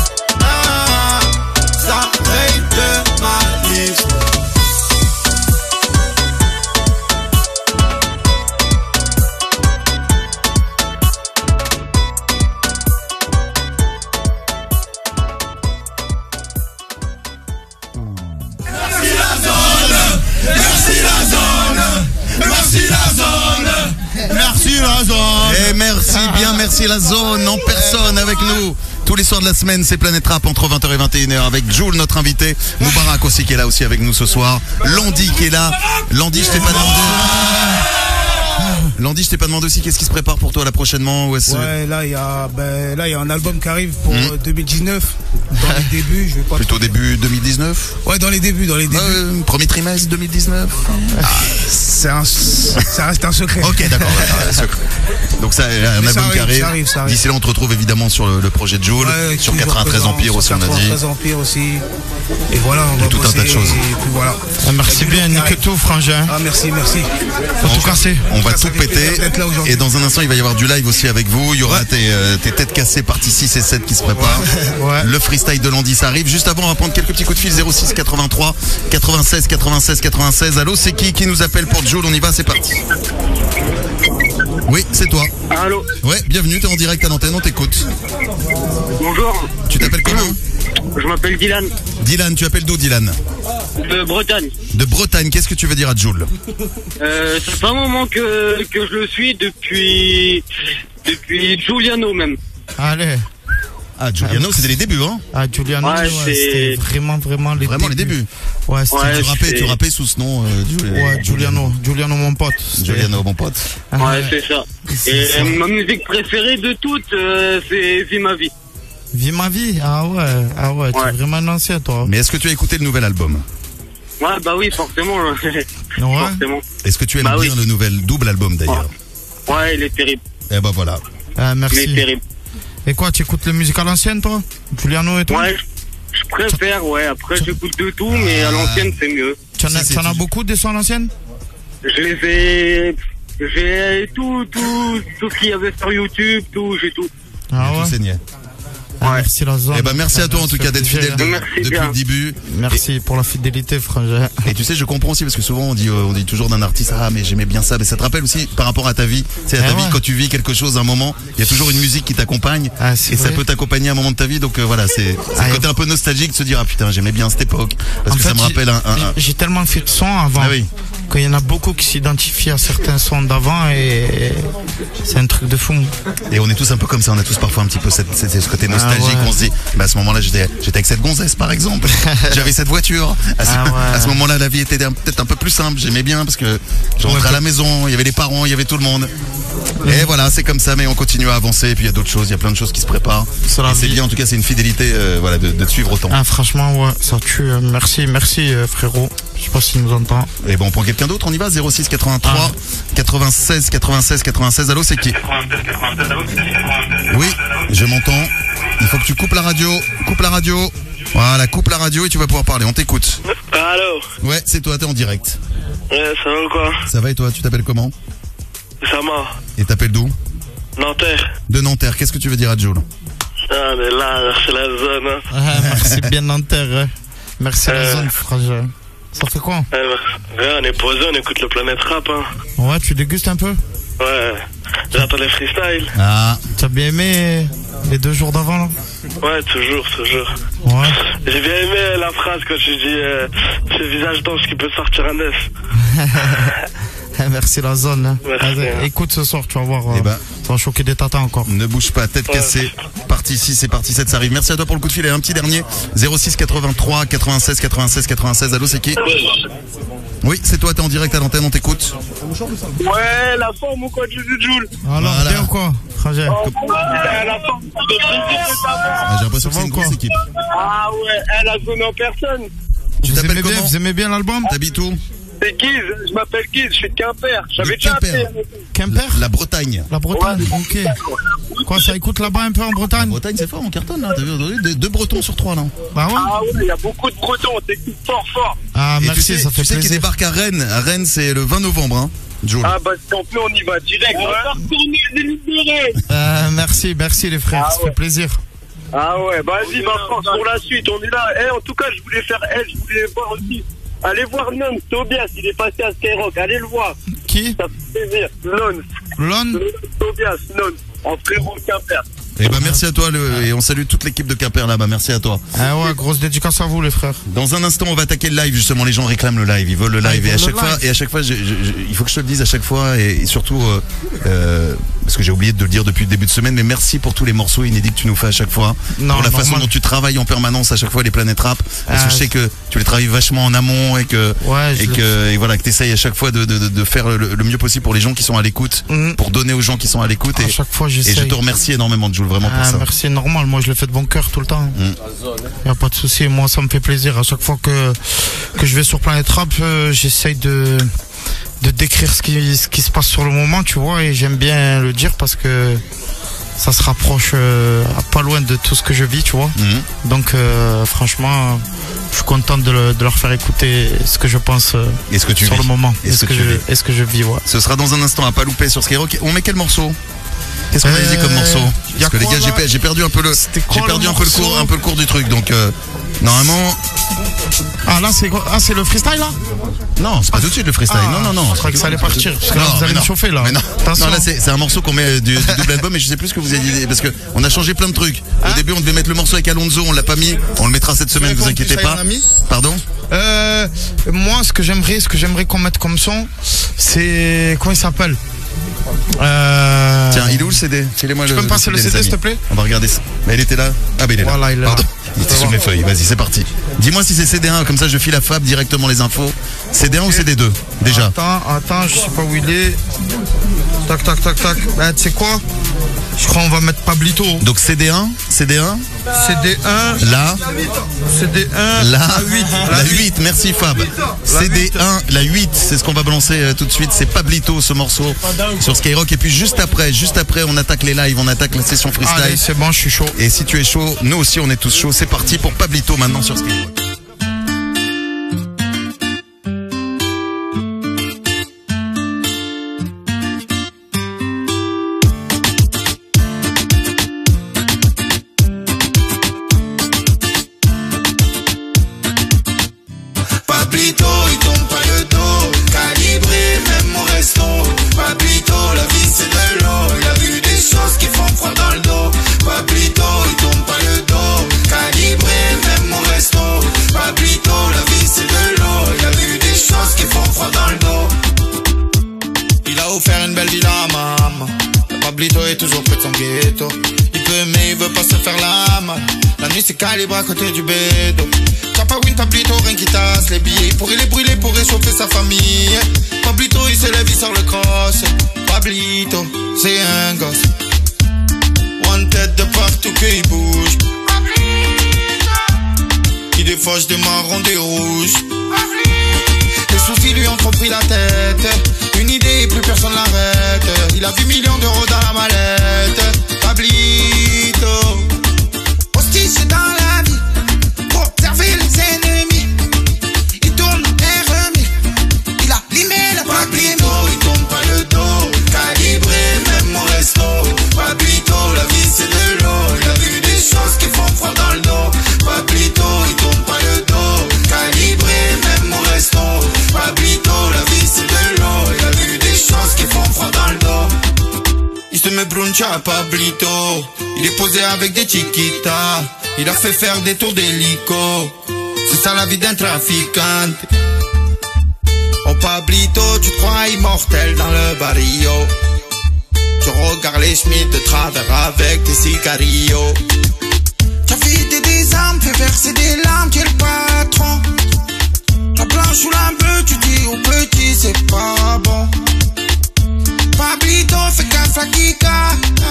Ça raye de ma liste. Merci la zone. Merci la zone. Merci la zone. Merci la zone. Et merci, bien merci la zone en personne avec nous. Tous les soirs de la semaine, c'est Planète Rap entre 20h et 21h avec Jules, notre invité. Moubarak aussi qui est là aussi avec nous ce soir. Landy qui est là. Landy, je t'ai pas demandé. Landy, je t'ai pas demandé aussi qu'est-ce qui se prépare pour toi là prochainement ou Ouais, là il y a un album qui arrive pour 2019. Dans les débuts, je vais pas. Plutôt début 2019. Ouais, dans les débuts. Premier trimestre 2019. Ça reste un secret. Ok, d'accord. Secret. Donc ça, un album qui arrive. D'ici là, on te retrouve évidemment sur le projet de Joule, sur 93 Empire aussi, on a dit. 93 Empire aussi. Et voilà, on va tout un tas de choses. Et puis voilà. Merci bien, nique tout, frangin. Ah, merci. Faut tout casser. On va tout péter. Et dans un instant, il va y avoir du live aussi avec vous. Il y aura tes têtes cassées partie 6 et 7 qui se préparent. Le freestyle de Landy, ça arrive. Juste avant, on va prendre quelques petits coups de fil. 06 83 96 96 96. Allô, c'est qui nous appelle pour Joule? On y va, c'est parti. Oui, c'est toi. Allô. Ouais, bienvenue, t'es en direct à l'antenne, on t'écoute. Bonjour. Tu t'appelles comment? Je m'appelle Dylan. Dylan, tu appelles d'où Dylan? De Bretagne. De Bretagne, qu'est-ce que tu veux dire à Joule? Ça fait un moment que je le suis depuis Giuliano même. Allez. Ah, Giuliano, c'était les débuts, hein? Ah, Giuliano, c'était vraiment les débuts. Ouais, tu rappais sous ce nom, Giuliano mon pote. Giuliano, mon pote. Ouais, c'est ça. Et ma musique préférée de toutes, c'est Vie ma vie. Vie ma vie? Ah ouais, tu es vraiment un ancien, toi. Mais est-ce que tu as écouté le nouvel album? Ouais, bah oui, forcément. Forcément. Est-ce que tu aimes bien le nouvel double album d'ailleurs? Ouais, il est terrible. Eh ben voilà. Merci. Il est terrible. Et quoi, tu écoutes la musique à l'ancienne, toi? Giuliano et toi? Ouais, je préfère, ouais. Après, j'écoute de tout, mais à l'ancienne, c'est mieux. Tu en as beaucoup de sons à l'ancienne? J'ai tout ce qu'il y avait sur YouTube, j'ai tout. Ah ouais? Tout saigné. Merci la zone. Eh ben merci à toi en tout cas d'être fidèle depuis le début. Merci pour la fidélité, frangin. Et tu sais, je comprends aussi parce que souvent on dit toujours d'un artiste, ah mais j'aimais bien ça, mais ça te rappelle aussi par rapport à ta vie. C'est à ta vie, quand tu vis quelque chose à un moment, il y a toujours une musique qui t'accompagne et ça peut t'accompagner à un moment de ta vie. Donc voilà, c'est un côté un peu nostalgique de se dire ah putain j'aimais bien cette époque parce que ça me rappelle J'ai tellement fait de sons avant. Ah oui. Qu'il y en a beaucoup qui s'identifient à certains sons d'avant et c'est un truc de fou. Et on est tous un peu comme ça, on a tous parfois un petit peu ce côté nostalgique, on se dit, bah à ce moment-là j'étais avec cette gonzesse par exemple, j'avais cette voiture, à ce moment-là la vie était peut-être un peu plus simple, j'aimais bien parce que je rentrais à la maison, il y avait les parents, il y avait tout le monde. Et voilà, c'est comme ça, mais on continue à avancer, et puis il y a d'autres choses, il y a plein de choses qui se préparent. Et c'est bien, en tout cas c'est une fidélité de te suivre autant. Ah franchement ouais, ça tue, merci frérot. Je sais pas s'il nous entend. Et bon, on prend quelqu'un d'autre, on y va. 06 83 96 96 96. Allô, c'est qui? Oui, je m'entends. Il faut que tu coupes la radio. Coupe la radio. Voilà, coupe la radio et tu vas pouvoir parler. On t'écoute. Allô? Ouais, c'est toi, t'es en direct. Ouais, ça va ou quoi? Ça va et toi, tu t'appelles comment? Sama. Et t'appelles d'où? Nanterre. De Nanterre, qu'est-ce que tu veux dire à Joule? on est là, merci la zone. Hein. Ah, merci bien Nanterre. Merci la zone, frère. Ça fait quoi? On est posé, on écoute le Planète Rap. Hein. Ouais, tu dégustes un peu? Ouais, j'attends les freestyles. Ah, t'as bien aimé les 2 jours d'avant là? Ouais, toujours. Ouais. J'ai bien aimé la phrase quand tu dis c'est le visage d'ange qui peut sortir un œuf. Merci la zone. Hein. Merci, écoute ce soir, tu vas voir. Ça va choquer des tatas encore. Ne bouge pas, tête cassée. Partie 6 et partie 7, ça arrive. Merci à toi pour le coup de fil. Et un petit dernier. 06 83 96 96 96. Allô, c'est qui? Oui, c'est toi, t'es en direct à l'antenne, on t'écoute. Ouais, la forme ou quoi du Joule? Alors, bien ou quoi? Trajet. La forme de j'ai l'impression que c'est une grosse équipe. Ah ouais, elle a sonné en personne. Tu t'appelles comment? Vous aimez bien l'album? T'habites où? C'est Guise, je m'appelle Guise, je suis de Quimper. J'avais déjà appelé. Quimper? La Bretagne. La Bretagne, ok. Quoi, ça écoute là-bas un peu en Bretagne? La Bretagne, c'est fort, on cartonne là. T'as vu aujourd'hui 2 Bretons sur 3 là. Bah ouais. Ah ouais, il y a beaucoup de Bretons, on t'écoute fort. Ah, et merci, ça fait plaisir. Tu sais qu'il débarque à Rennes. À Rennes, c'est le 20 novembre, hein. Joule. Ah bah si en plus on y va direct. On va retourner délibéré. Merci les frères, ça fait plaisir. Ah ouais, vas-y, France pour la suite, on est là. En tout cas, je voulais voir aussi. Allez voir Non, Tobias, il est passé à Skyrock, allez le voir. Qui? Ça fait plaisir. Non. Tobias, Non, en frérot Quimper. Eh ben merci à toi et on salue toute l'équipe de Quimper là-bas, merci à toi. Ah ouais, grosse dédicace à vous les frères. Dans un instant on va attaquer le live justement, les gens réclament le live, ils veulent le live et à chaque fois il faut que je te le dise à chaque fois et surtout parce que j'ai oublié de le dire depuis le début de semaine, mais merci pour tous les morceaux inédits que tu nous fais à chaque fois, pour la façon dont tu travailles en permanence à chaque fois les Planètes Rap, parce que je sais que tu les travailles vachement en amont et que voilà que t'essayes à chaque fois de faire le mieux possible pour les gens qui sont à l'écoute, pour donner aux gens qui sont à l'écoute et chaque fois, et je te remercie énormément de Joule vraiment pour ça. Merci, normal, moi je le fais de bon cœur tout le temps. Y a pas de souci, moi ça me fait plaisir à chaque fois que je vais sur Planète Rap, j'essaye de décrire ce qui se passe sur le moment, tu vois, et j'aime bien le dire parce que ça se rapproche à pas loin de tout ce que je vis, tu vois. Donc franchement, je suis content de leur faire écouter ce que je pense sur le moment, et ce que je vis, ouais. Ce sera dans un instant à pas louper sur Skyrock. On met quel morceau? Qu'est-ce qu'on avait dit comme morceau? Parce que les gars, j'ai perdu un peu le cours du truc, donc normalement. Ah là c'est le freestyle là? Non, c'est pas tout de suite le freestyle. Non. Je crois que ça allait partir. Parce que là, vous allez me chauffer là. Non, là c'est un morceau qu'on met du double album, mais je sais plus ce que vous avez dit parce que on a changé plein de trucs. Au début on devait mettre le morceau avec Alonso, on l'a pas mis. On le mettra cette semaine, vous inquiétez pas. Pardon? Moi ce que j'aimerais qu'on mette comme son, c'est comment il s'appelle? Tiens, il est où le CD? File-moi tu peux me passer le CD s'il te plaît? On va regarder ça. Mais il était là. Ah bah il est là. Voilà, pardon. Il était sur mes feuilles. Vas-y, c'est parti. Dis-moi si c'est CD1, comme ça je file à Fab directement les infos. CD1 ou CD2 déjà? Attends, je sais pas où il est. Tac. Bah, tu sais quoi? Je crois qu'on va mettre Pablito. Donc CD1 là. CD1 là. La 8, merci Fab. CD1, la 8, c'est ce qu'on va balancer tout de suite. C'est Pablito ce morceau sur Skyrock. Et puis juste après, on attaque les lives, on attaque la session freestyle. Allez, c'est bon, je suis chaud. Et si tu es chaud, nous aussi on est tous chauds. C'est parti pour Pablito maintenant sur Skyrock. Calibre à côté du bédo. T'as pas win Pablito, rien qui tasse les billets. Il pourrait les brûler pour réchauffer sa famille. Pablito il s'élève, il sort le cross. Pablito, c'est un gosse. One tête de partout qu'il bouge. Il défauche des marrons, des rouges. Les soucis lui ont trop pris la tête. Une idée et plus personne l'arrête. Il a vu millions d'euros dans la mallette. Pablito. C'est dans la vie, pour observer les ennemis. Il tourne RMI, il a limé la Pablito. Il tourne pas le dos, calibré même au resto. Pablito, la vie c'est de l'eau. Il a vu des Concha Pablito. Il est posé avec des chiquitas. Il a fait faire des tours d'hélico. C'est ça la vie d'un trafiquant. Oh Pablito, tu te crois immortel dans le barrio. Tu regardes les Schmitt de travers avec tes cigarillos. T'as vidé des armes, fait verser des larmes, t'es le patron. La blanche ou la bleue, tu dis au petit c'est pas bon. Pablito, fais gaffe la kika.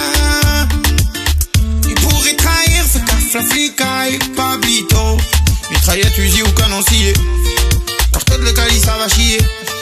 Il pourrait trahir, fais gaffe la flicaille. Pablito, mitraillette, fusil ou canoncier. Parce que le calice ça va chier.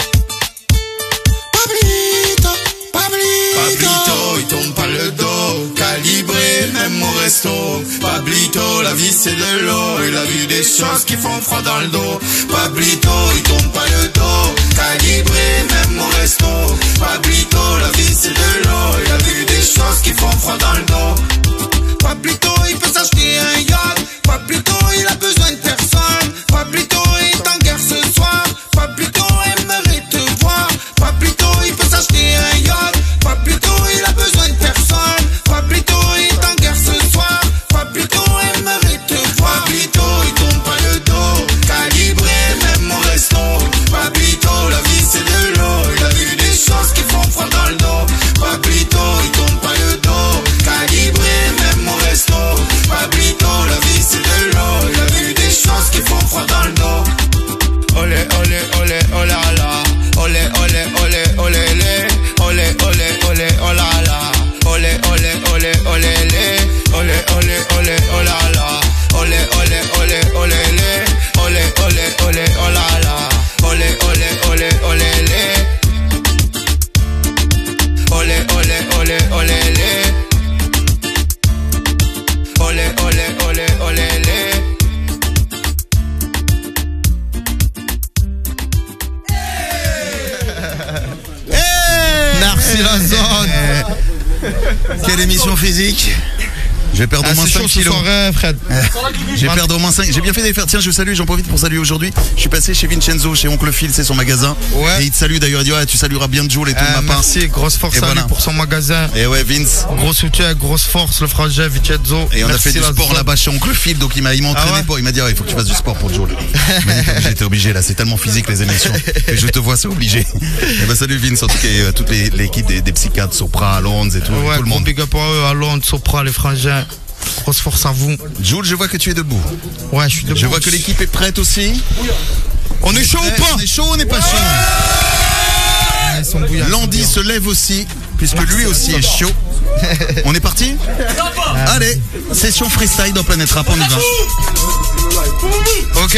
Pablito, Pablito, il tombe pas le dos. Calibré, même au resto. Pablito, la vie c'est de l'eau. Il a vu des choses qui font froid dans le dos. Pablito, il tombe pas le dos. Calibré, même au resto. Pablito, la vie c'est de l'eau. Il a vu des choses qui font froid dans le dos. Pablito, il peut s'acheter un yacht. Pablito, il a besoin de personne. Pablito est en guerre ce soir. Pablito aimerait te voir. Pablito, il peut s'acheter un yacht. Pablito, il a besoin de personne. Pablito est en guerre ce soir. Pablito aimerait te voir. Pablito, il tombe pas le dos. Calibré, même au resto. Pablito, la vie c'est de l'eau. Il a vu des choses qui font froid dans le dos. Pablito, il tombe pas le dos. Calibré, même au resto. Pablito, la vie c'est de l'eau. Il a vu des choses qui font froid dans le dos. Olé, olé, olé, olé, la. Olé, olé, olé, olé, lé. Olé, olé, olé, olé, la. Olé, olé, olé, olé, lé. Olé, olé, olé, olé, la. Olé, olé, olé, olé, lé. Olé, olé, olé, olé, la. Olé, olé, olé, olé, lé. Olé, olé, olé, olé, lé. Olé, olé, olé, olé, lé. Merci la zone. Quelle émission physique. Je vais perdre au moins 5 kilos. Fred. Je vais perdre au moins 5. J'ai bien fait de les faire. Tiens, je salue, j'en profite pour saluer aujourd'hui. Je suis passé chez Vincenzo, chez Oncle Phil, c'est son magasin. Ouais. Et il te salue d'ailleurs. Il dit, ouais, tu salueras bien Joule et tout de ma part. Merci, grosse force à lui pour son magasin. Et ouais, Vince. Gros soutien, grosse force, le frangin Vincenzo. Et on a fait du sport là-bas chez Oncle Phil, donc il m'a entraîné pas. Il m'a dit, il faut que tu fasses du sport pour Joule. J'étais obligé là, c'est tellement physique les émissions. Et je te vois, c'est obligé. Et bah, salut Vince, en tout cas, toute l'équipe des psychiatres, Sopra, Alonso et tout. Ouais, tout le monde. Big up à eux, Alonso, Sopra, les frangins. Grosse force à vous. Jules, je vois que tu es debout. Ouais, je suis debout. Je vois que l'équipe est prête aussi. On est chaud ou pas? On est chaud, on n'est pas chaud. Landy se lève aussi, puisque lui aussi est chaud. On est parti? Allez, session freestyle dans Planète Rap, on y va. Ok.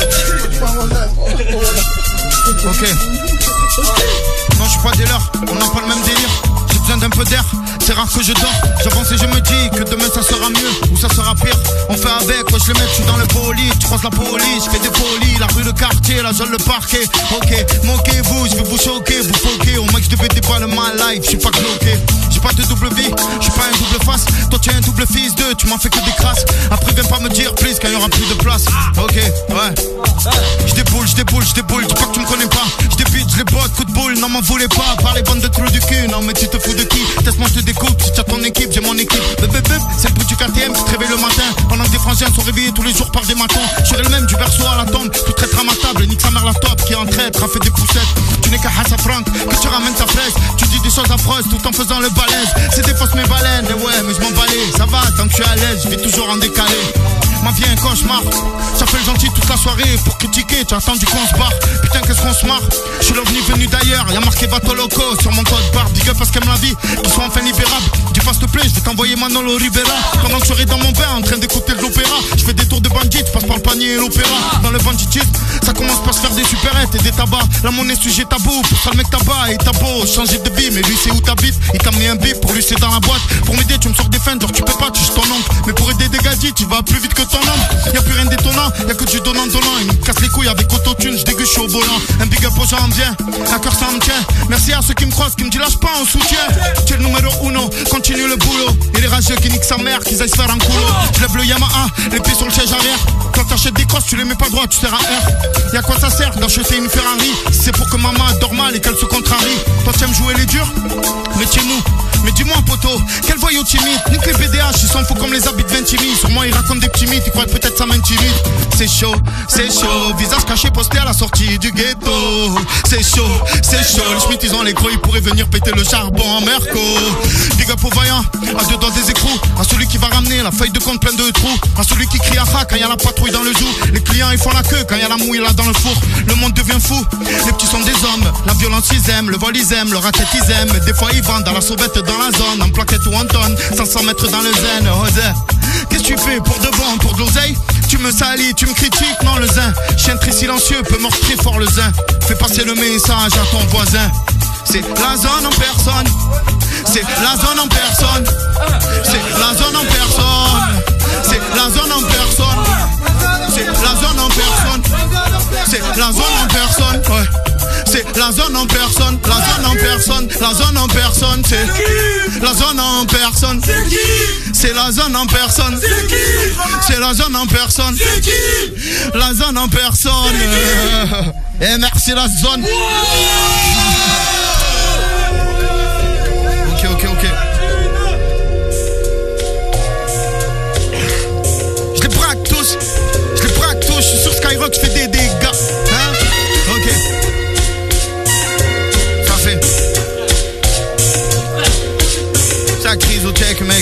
Ok. Non, je suis pas dealer, on n'a pas le même délire. J'ai besoin d'un peu d'air, c'est rare que je dors. J'avance et je me dis que demain ça sera mieux ou ça sera pire. On fait avec, ouais je le mets, je suis dans le bolide. Tu croises la police, je fais des folies. La rue, le quartier, la zone, le parquet. Ok, moquez-vous, je vais vous choquer, vous foquer. Au mec je devais déballer my life, je suis pas cloqué. J'ai pas de double vie, je suis pas un double face. Toi tu es un double fils d'eux, tu m'en fais que des crasses. Après viens pas me dire please quand il y aura plus de place. Ok, ouais. Je déboule, dis pas que tu me connais pas. Je débite, je les botte, coup de boule, non m'en voulez pas. Par les bandes de trous du cul, non mais tu te fous de qui? Teste-moi, je te découpe, si tu as ton équipe, j'ai mon équipe. C'est le bruit du KTM qui te réveille le matin. Pendant que des frangins sont réveillés tous les jours par des matons. Je serai le même du berceau à la tombe, tout traître à ma table. Nique sa mère la top qui est en traître, a fait des poussettes. Tu n'es qu'à Hassafrank, que tu ramènes ta fraise. Tu dis des choses affreuses tout en faisant le balèze. C'est des fausses mes baleines, et ouais mais je m'en balais. Ça va, tant que je suis à l'aise, je vis toujours en décalé. Ma vie est un cauchemar, ça fait le gentil toute la soirée. Pour critiquer, tu as attendu qu'on se barre. Putain qu'est-ce qu'on se marre. Je suis l'ovni venu d'ailleurs, y'a marqué bateau loco sur mon code barre. Big up parce qu'elle me la vie, qu'ils soient enfin libérables. Dis pas s'il te plaît, je vais t'envoyer Manolo Rivera. Pendant que je serai dans mon bain en train d'écouter de l'opéra. Je fais des tours de bandit, je passe par le panier et l'opéra. Dans le banditisme, ça commence par se faire des supérettes et des tabacs. La monnaie sujet tabou, pour ça le mec tabac. Et t'as beau changer de vie, mais lui c'est où t'habites. Il t'a amené un bip, pour lui c'est dans la boîte. Pour m'aider tu me sors des feintes, genre tu peux pas, tu ton oncle. Mais pour aider des gadgets, tu vas plus vite que ton homme. Y'a plus rien d'étonnant, y'a que du donnant-donnant. Il me casse les couilles avec autotune, je dégueule, je suis au volant. Un big up aux gens bien, un cœur ça me tient. Merci à ceux qui me croisent, qui me disent lâche pas, on soutient. Tu es le numéro uno, continue le boulot. Et les rageux qui niquent sa mère, qu'ils aillent se faire un coulo. Je lève le Yamaha, les pieds sur le siège arrière. Quand t'achètes des crosses, tu les mets pas droit, tu sers à R. Y'a quoi ça sert d'acheter une Ferrari? C'est pour que maman dort mal et qu'elle se contrarie. Toi tu aimes jouer les durs? Métier nous, Mais dis-moi poteau, quel voyou timide. Nique les BDH, ils s'en foutent comme les habits de Ventimille. Sur moi ils racontent des petits mythes, ils croient peut-être ça m'intimide. C'est chaud, visage caché posté à la sortie du ghetto. C'est chaud, les Schmitt ils ont les gros, ils pourraient venir péter le charbon en Merco. Big up au vaillant, à deux dans des écrous. À celui qui va ramener la feuille de compte pleine de trous. À celui qui crie à fa quand y a la patrouille dans le joug. Les clients ils font la queue quand y a la mouille là dans le four. Le monde devient fou, les petits sont des hommes. La violence ils aiment, le vol ils aiment, le racket ils aiment. Des fois ils vendent dans la sauvette dans la zone, en plaquette ou en tonne, 500 mètres dans le zen. Qu'est-ce que tu fais pour de bon, pour de l'oseille? Tu me salis, tu me critiques, non le zin. Chien très silencieux peut mordre très fort le zin. Fais passer le message à ton voisin. C'est la zone en personne. C'est la zone en personne. C'est la zone en personne. C'est la zone en personne. C'est la zone en personne. C'est la zone en personne. Ouais. C'est la zone en personne. La zone en personne. La zone en personne. C'est la zone en personne. C'est la zone en personne. C'est la zone en personne. La zone en personne. Et merci la zone. Ok. Je les braque tous. Je suis sur Skyrock, je fais des dégâts. Hein? Ok. Ça fait. Ça crise au check, mec.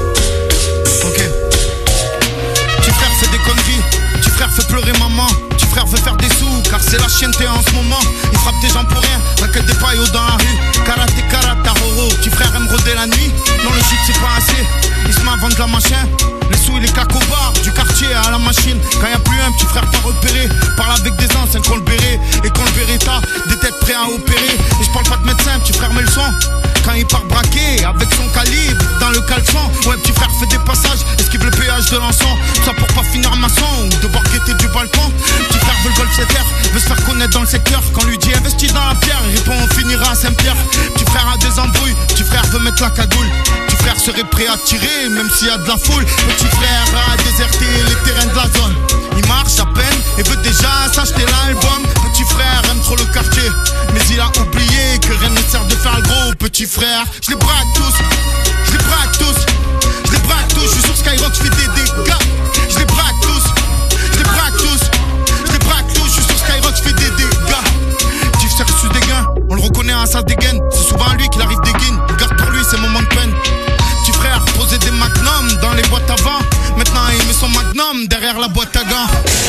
Ok. Petit frère fait des conneries. Petit frère fait pleurer maman. Petit frère veut faire des sous, car c'est la chienneté en ce moment. Il frappe des gens pour rien, raquette des paillots dans la rue. Karaté, karataroro, petit frère aime rôder la nuit. Non, le shit c'est pas assez, il se met à vendre la machin. Les sous il est cacobar, du quartier à la machine. Quand y a plus un, petit frère t'a repéré. Parle avec des anciens qu'on le béret. Et qu'on le Beretta, des têtes prêts à opérer. Et je parle pas de médecin, petit frère met le son. Quand il part braquer, avec son calibre, dans le caleçon. Ouais, petit frère fait des passages, esquive le péage de l'encens. Ça pour pas finir maçon, ou devoir guetter du balcon. Petit frère veut le golf 7 veut se faire connaître dans le secteur. Quand lui dit investis dans la pierre, il répond on finira à Saint-Pierre. Petit frère a des embrouilles, petit frère veut mettre la cagoule. Petit frère serait prêt à tirer, même s'il y a de la foule. Petit frère a déserté les terrains de la zone. Il marche à peine et veut déjà s'acheter l'album. Petit frère aime trop le quartier, mais il a oublié que rien ne sert de faire le gros. Petit frère, je les braque tous, je les braque tous, je les braque tous. Je suis sur Skyrock, je fais des dégâts. Je les braque tous, je les braque tous, je les braque tous. Je suis sur Skyrock, je fais des dégâts. Petit frère reçu des gains, on le reconnaît à sa dégaine. C'est souvent à lui qu'il arrive des guines. Regarde pour lui, c'est moment de peine. Petit frère posait des magnums dans les boîtes à vent. Maintenant il met son magnum derrière la boîte à gants.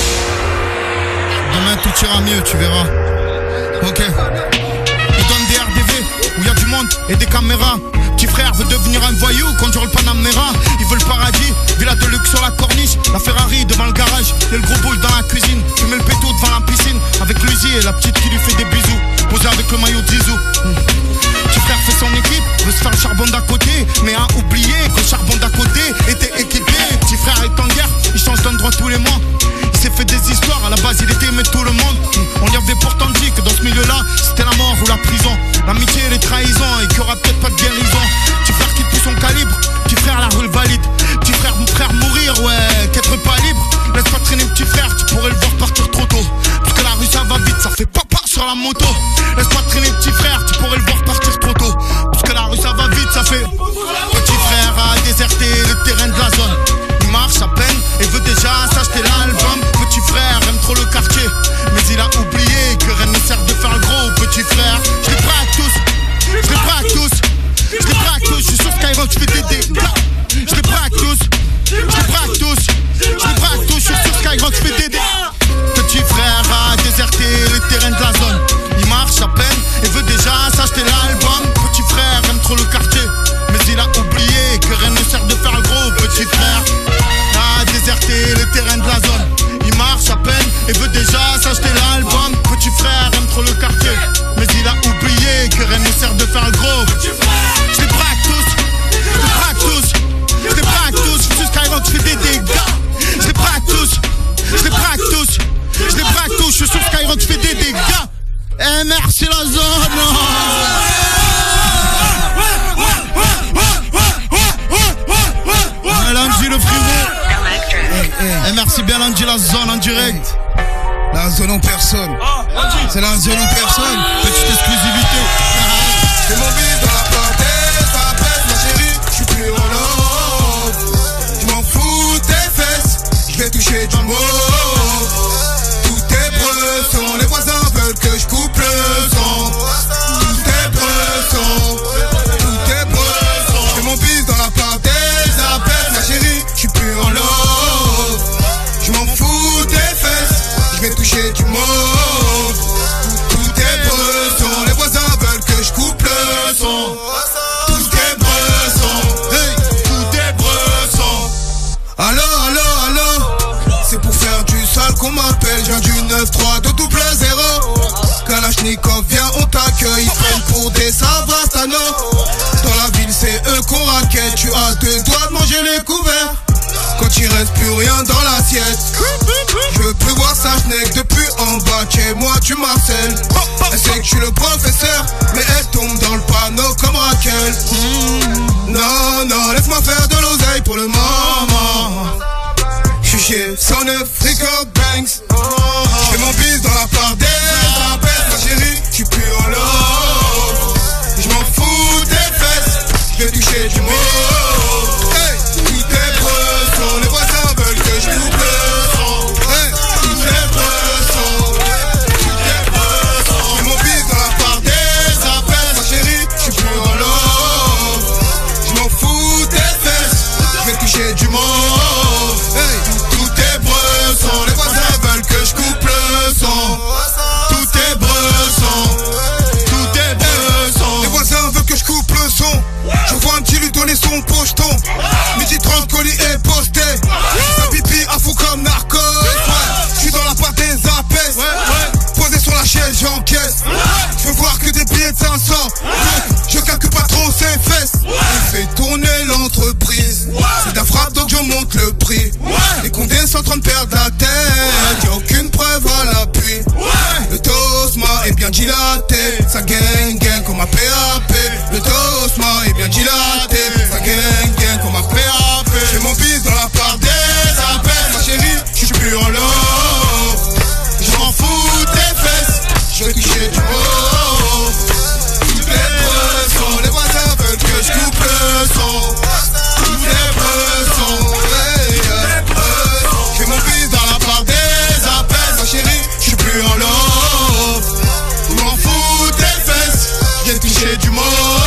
Demain tout ira mieux, tu verras. Ok. Il donne des RDV où il y a du monde et des caméras. Petit frère veut devenir un voyou, conduire le Panamera. Il veut le paradis, villa de luxe sur la corniche. La Ferrari devant le garage, et le gros boule dans la cuisine. Fumer le péto devant la piscine, avec l'usi et la petite qui lui fait des bisous. Posé avec le maillot de Zizou. Petit frère fait son équipe, veut se faire le charbon d'à côté, mais a oublié que le charbon d'à côté était équipé. Petit frère est en guerre, il change d'endroit tous les mois. Il s'est fait des histoires, à la base il était aimé de tout le monde. On y avait pourtant dit que dans ce milieu-là, c'était la mort ou la prison. L'amitié et les trahisons, et qu'il y aura peut-être pas de guérison. Petit frère quitte tout son calibre, petit frère la rue valide. Petit frère, mon frère mourir, ouais, qu'être pas libre. Laisse pas traîner petit frère, tu pourrais le voir partir trop tôt. Parce que la rue ça va vite, ça fait papa sur la moto. Laisse pas traîner petit frère, tu pourrais le voir partir trop tôt. Parce que la rue ça va vite, ça fait. Petit frère a déserté le terrain de la zone. Il marche à peine et veut déjà s'acheter l'album. Petit frère aime trop le quartier, mais il a oublié que rien ne sert de faire le gros. Petit frère, je les braque tous, je les braque tous, je les braque tous. Je suis sur Skyrock, je fais des dégâts. Je les braque tous, je les braque tous, je les braque tous. Je suis sur Skyrock, je fais des dégâts. Petit frère a déserté les terrains de la zone. Il marche à peine et veut déjà s'acheter l'album. Petit frère aime trop le quartier, mais il a oublié que rien ne sert de faire le gros. Petit frère a déserté les terrains de la zone. Il marche à peine et veut déjà s'acheter l'album. Petit frère aime trop le quartier, mais il a oublié que rien ne sert de faire le gros. Je les braque tous, je les braque tous, je les braque tous. Je suis Skyrock, je fais des dégâts. Je les braque tous, je les braque tous, je les braque tous. Je suis sur Skyrock, je fais des dégâts. Eh merci la zone. Lundi le frérot. Et merci bien Lundi la zone en direct. La zone en personne. C'est la zone en personne. Petite exclusivité. C'est mon bise dans la portée, ça pèse toucher du mauve. Tout est bresson, les voisins veulent que je coupe le son. Tout est bresson, tout est bresson. J'ai mon bise dans la part des appels, ma chérie, j'suis plus en love. J'm'en fous des fesses, j'vais toucher du mauve. Tout est bresson, les voisins veulent que je coupe le son. Tout est bresson, hey, tout est bresson. Allo, allo, allo, c'est pour faire du sale qu'on m'appelle. Je viens du 9-3 de double 0. Kalachnikov vient, on t'accueille. Ils prennent pour des Savastano. Dans la ville c'est eux qu'on raquette. Tu as 2 doigts de manger les couverts quand il reste plus rien dans l'assiette. Je veux plus voir sa schneck depuis en bas de chez moi, tu marcelles. Elle sait que je suis le professeur, mais elle tombe dans le panneau comme Raquel. Non, non, laisse-moi faire de l'oseille pour le moment. J'suis chez 109 Record Banks. J'fais mon bis dans la part des appels, ma chérie, j'suis plus en love. J'm'en fous des fesses, j'vais toucher du mot. Hey, tout est bresson, les voisins veulent que je coupe le son. Hey, tout est bresson, tout est bresson. J'fais mon bis dans la part des appels, ma chérie, j'suis plus en love. J'm'en fous des fesses, j'vais toucher du mot. Hey, tout est bresson, les voisins veulent que je coupe le son. Tout est bresson, tout est bresson. Les voisins veulent que je coupe le son. Je vois un petit lui donner son pocheton. Midi 30 colis est posté. Sa pipi à fou comme narcos. Je suis dans la part des apaises. Posé sur la chaise, j'encaisse. Je veux voir que des billets de 500. Je calcule pas trop ses fesses. Je fais tourner l'entreprise. C'est de la frappe donc je monte le prix. Les condés sont en train de perdre la tête. Y'a aucune preuve à l'appui. Le tosma est bien dilaté. Ça gang gang comme un PAP. Le tosma est bien dilaté. Ça gang gang comme un PAP. J'ai mon bis dans la part des appels, ma chérie, j'suis plus en love. J'm'en fous des fesses, j'vais toucher du mot. Tout est bresson, les voisins veulent que je coupe le son. Tout est bresson, hey, j'ai mon bis dans la part des appels, ma chérie, j'suis plus en love. J'm'en fous des fesses, j'vais toucher du mot.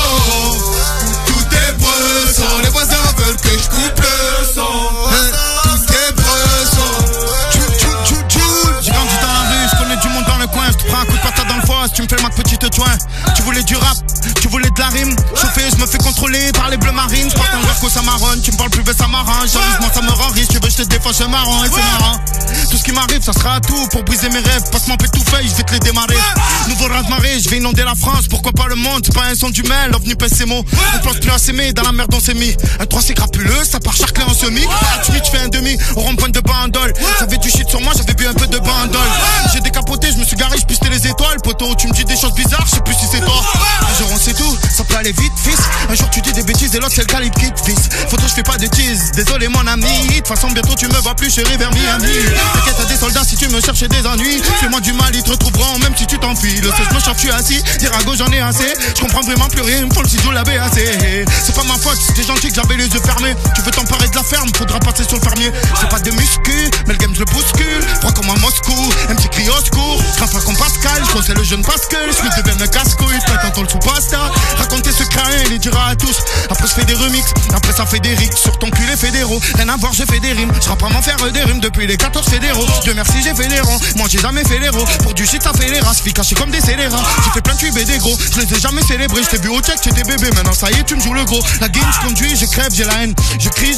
Tout est bresson, les voisins veulent que je coupe le son. Tout est bresson. J'ai grandi dans la rue, je connais du monde dans le coin. Je te prends un coup de patate dans le foie si tu me fais ma petite toin. Tu voulais du rap, tu voulais de la rime. Chauffé, je me fais contrôler par les bleus marines. Je porte un verre ça marronne, tu me parles plus bête ça m'arrange. J'arrive, ça me rend riche, tu veux je te défends, je marrant et c'est marrant. Tout ce qui m'arrive, ça sera à tout pour briser mes rêves. Passe-moi un peu tout feuille, je vais te les démarrer. Nouveau raz-de-marée, je vais inonder la France. Pourquoi pas le monde, c'est pas un son d'humain. L'OVNI pèse ses mots, on pense plus à s'aimer. Dans la merde on s'est mis. Un 3 c'est crapuleux, ça part charclé en semi. Par la je fais un demi, au rond-point de bandole. J'avais du shit sur moi, j'avais bu un peu de bandole. J'ai décapoté, je me suis garé, je pistais les étoiles. Poteau, tu me dis des choses bizarres, je sais plus si c'est toi. Un jour on sait tout, ça peut aller vite, fils. Un jour tu dis des bêtises et l'autre c'est le calibre qui te fils. Photo, je fais pas de tease, désolé mon ami. De toute façon bientôt tu me vois plus chérie vers Miami. T'inquiète, t'as des soldats si tu me cherches des ennuis. Fais-moi du mal, ils te retrouveront même si tu t'enfuis. Le 16 me cherche, je suis assis, dire à gauche j'en ai assez. Je comprends vraiment plus rien, il me faut le studio la BAC. C'est pas ma faute, c'était gentil que j'avais les yeux fermés. Tu veux t'emparer de la ferme, faudra passer sur le fermier. C'est pas de muscu, mais le game je le bouscule. Froid comme un Moscou, un petit cri au secours. Crains pas comme Pascal, je conseille le jeune Pascal. Je suis de ben casse-couille, quand on le sous-pasta. Raconter ce craint, il les dira à tous. Après je fais des remixes, après ça fait des rics. Sur ton cul les fédéraux, rien à voir je fais des rimes. Je pas m'en faire des rimes depuis les 14 fédéraux. Dieu merci j'ai fait les rangs, moi j'ai jamais fait les héros. Pour du shit ça fait les races, filles cachées comme des scélérats. J'ai fait plein de tubes et des gros, je les ai jamais célébrés. Je t'ai vu au check, j'étais bébé, maintenant ça y est tu me joues le gros. La game je conduis, je crève, j'ai la haine. Je crie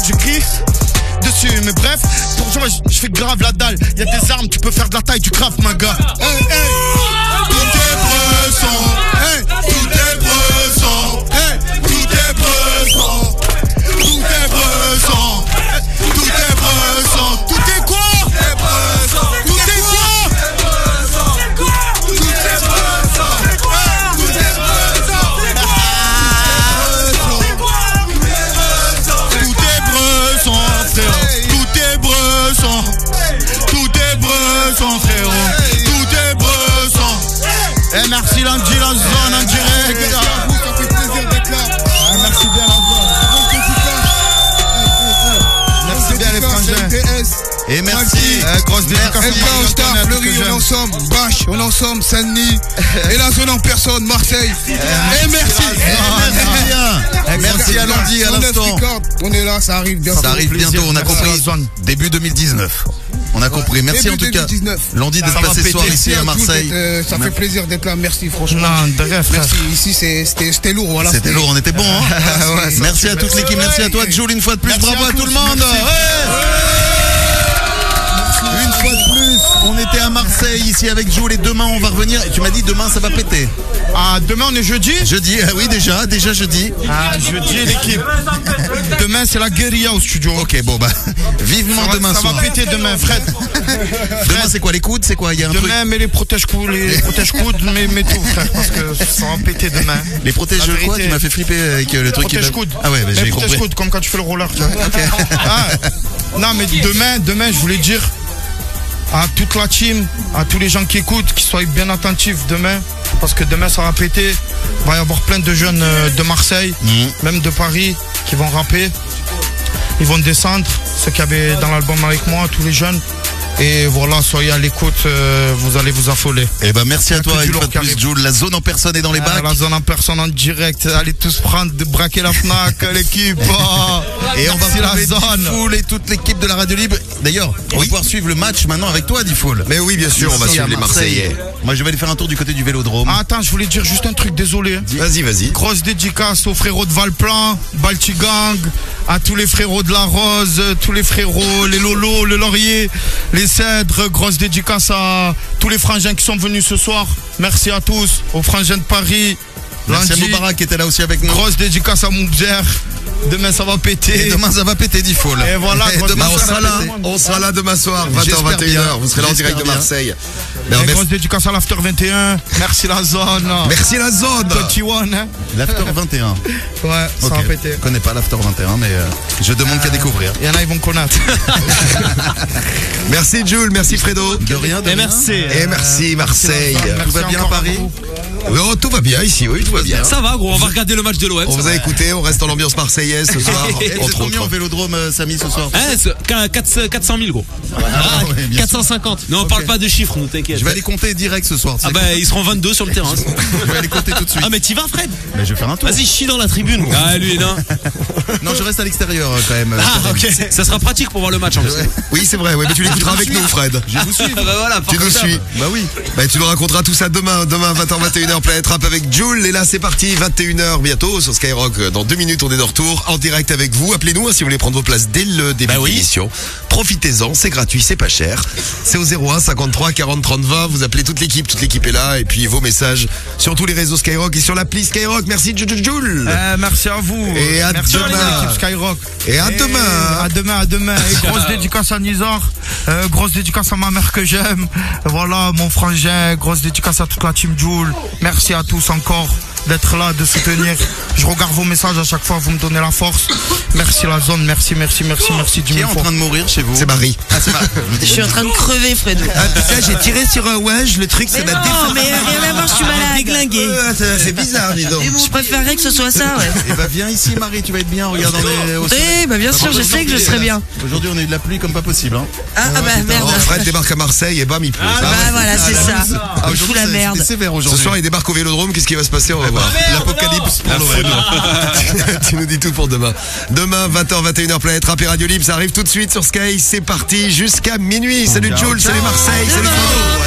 dessus, mais bref, pour moi je fais grave la dalle. Y'a des armes, tu peux faire de la taille, tu craves ma gars. Hey, hey. Tout est bresson, hey, tout est bresson, hey, tout est bresson, tout est bresson, tout est bresson, tout est quoi? Tout est bresson, tout est quoi? Tout est bresson, tout est bresson, tout est bresson, frérot, tout est bresson, tout est bresson, frérot. Et merci Landy, la zone en direct. Ça fait plaisir d'être là. Merci bien la zone. Merci bien les frangins. Et merci. Grosse dédicace. Star, Fleury, on est ensemble. Bâche, on est ensemble. Saint-Denis. Et la zone en personne, Marseille. Et merci. Merci à Landy à l'instant. On est là, ça arrive bientôt. Ça arrive bientôt, on a compris. Début 2019. On a compris. Merci en tout cas. Landy d'être passé ce soir ici à Marseille. Ça fait plaisir d'être là. Merci franchement. Non, de rien, frère. Merci. Ici c'était lourd. Voilà. C'était lourd, on était bon. Merci à toute l'équipe. Merci à toi, Jules, une fois de plus. Bravo à tout le monde. Une fois de plus, on était à Marseille ici avec Jules et demain on va revenir. Et tu m'as dit demain ça va péter. Ah, demain on est jeudi? Jeudi, oui déjà jeudi. Ah, jeudi l'équipe. Demain c'est la guérilla au studio. Ok, bon bah, vivement demain soir. Ça va péter demain, Fred. Demain c'est quoi, les coudes? C'est quoi? Il y a un demain, truc... mais les protège-coudes, mais tout, frère, parce que ça va péter demain. Les protège quoi? Tu m'as fait flipper avec le truc qui va... Protège-coudes. Ah ouais, bah, j'ai compris. Protège-coudes, comme quand tu fais le roller, tu vois. Okay. Ah, non, mais demain, je voulais dire à toute la team, à tous les gens qui écoutent, qu'ils soient bien attentifs demain, parce que demain ça va péter. Il va y avoir plein de jeunes de Marseille, même de Paris, qui vont rapper. Ils vont descendre, ceux qui avaient dans l'album avec moi, tous les jeunes. Et voilà, soyez à l'écoute, vous allez vous affoler. Et ben merci à toi une fois de plus, Jules. La zone en personne est dans les bacs. La zone en personne en direct. Allez tous prendre, braquer la Fnac, l'équipe. Et on va retrouver la zone. Foule et toute l'équipe de la Radio Libre. D'ailleurs, on va pouvoir suivre le match maintenant avec toi, Diffoul. Mais oui, bien sûr, on va suivre les Marseillais. Moi, je vais aller faire un tour du côté du Vélodrome. Ah, attends, je voulais dire juste un truc, désolé. Vas-y. Grosse dédicace aux frérots de Valplan, Baltigang, à tous les frérots de la Rose, tous les frérots, les Lolos, le Laurier, les Cèdres. Grosse dédicace à tous les frangins qui sont venus ce soir. Merci à tous, aux frangins de Paris. Merci à Moubarak qui était là aussi avec nous. Grosse dédicace à Moubzer. Demain ça va péter. Et demain ça va péter, Diffoul. Et voilà, et demain on sera là demain soir, 20h, 21h. Vous serez là en direct de Marseille. Grosse dédicace à l'After 21. Merci la zone. Merci la zone. Petit one. Hein. L'After 21. Ouais, ça va péter. Je connais pas l'After 21, mais je demande qu'à découvrir. Il y en a, ils vont connaître. Merci Jules, merci Fredo. De rien, de rien. Merci. Et merci Marseille. Tout va bien à Paris? Oh, tout va bien ici, oui, tout va bien. Ça va, gros, on va regarder le match de l'OM. On vous a écouté, on reste dans l'ambiance marseillaise ce soir. Vous êtes combien au Vélodrome, Samy, ce soir? 400 000, gros. 450. Non, on parle pas de chiffres, nous, t'inquiète. Je vais aller compter direct ce soir. Ah bah, ils seront 22 sur le terrain. Je vais aller compter tout de suite. Ah, mais t'y vas, Fred? Mais je vais faire un tour. Vas-y, chie dans la tribune, gros. Ah, lui, non. Non, je reste à l'extérieur quand même. Ah, ok. Ça sera pratique pour voir le match en plus. Oui, c'est vrai, ouais, mais tu l'écouteras avec nous, Fred. Je vais vous suivre. Bah voilà, tu nous suis. Bah oui. Bah, tu nous raconteras tout ça demain 20h, 21h, Planète Rap avec Jules. Et là, c'est parti, 21h bientôt sur Skyrock. Dans 2 minutes, on est de retour en direct avec vous. Appelez-nous si vous voulez prendre vos places dès le début de l'émission. Profitez-en, c'est gratuit, c'est pas cher. C'est au 01 53 40 30 20. Vous appelez toute l'équipe est là. Et puis vos messages sur tous les réseaux Skyrock et sur l'appli Skyrock. Merci Jules. Merci à vous. Et à merci demain. À l'équipe Skyrock. Et à demain. À demain. Et grosse dédicace à Nizar. Grosse dédicace à ma mère que j'aime. Voilà, mon frangin. Grosse dédicace à toute la team Jules. Merci à tous encore d'être là, de soutenir. Je regarde vos messages à chaque fois, vous me donnez la force. Merci la zone, merci. Qui est en train de mourir chez vous? C'est Marie. Ah, c'est Marie. Je suis en train de crever, Fred. Ah putain, j'ai tiré sur un wesh, le truc, c'est ma défense. Non, mais rien à voir, je suis malade. Déglingué. C'est bizarre, dis donc. Je préférerais que ce soit ça, ouais. Eh bah viens ici, Marie, tu vas être bien, regarde Oui, bah bien sûr, je sais que je serai bien. Aujourd'hui, on a eu de la pluie comme pas possible. Hein. Ah bah merde. Fred débarque à Marseille et bam, il pleut. Bah voilà, c'est ça. Il fout la merde. Ce soir, il débarque au Vélodrome, qu'est-ce qui va se passer? On va voir. L'apocalypse pour l'OM. Tu nous dis tout pour demain. Demain, 20h, 21h, Planète Rap et Radio Libre, ça arrive tout de suite sur Sky. C'est parti jusqu'à minuit. Salut Jules, salut Marseille, salut Fredo.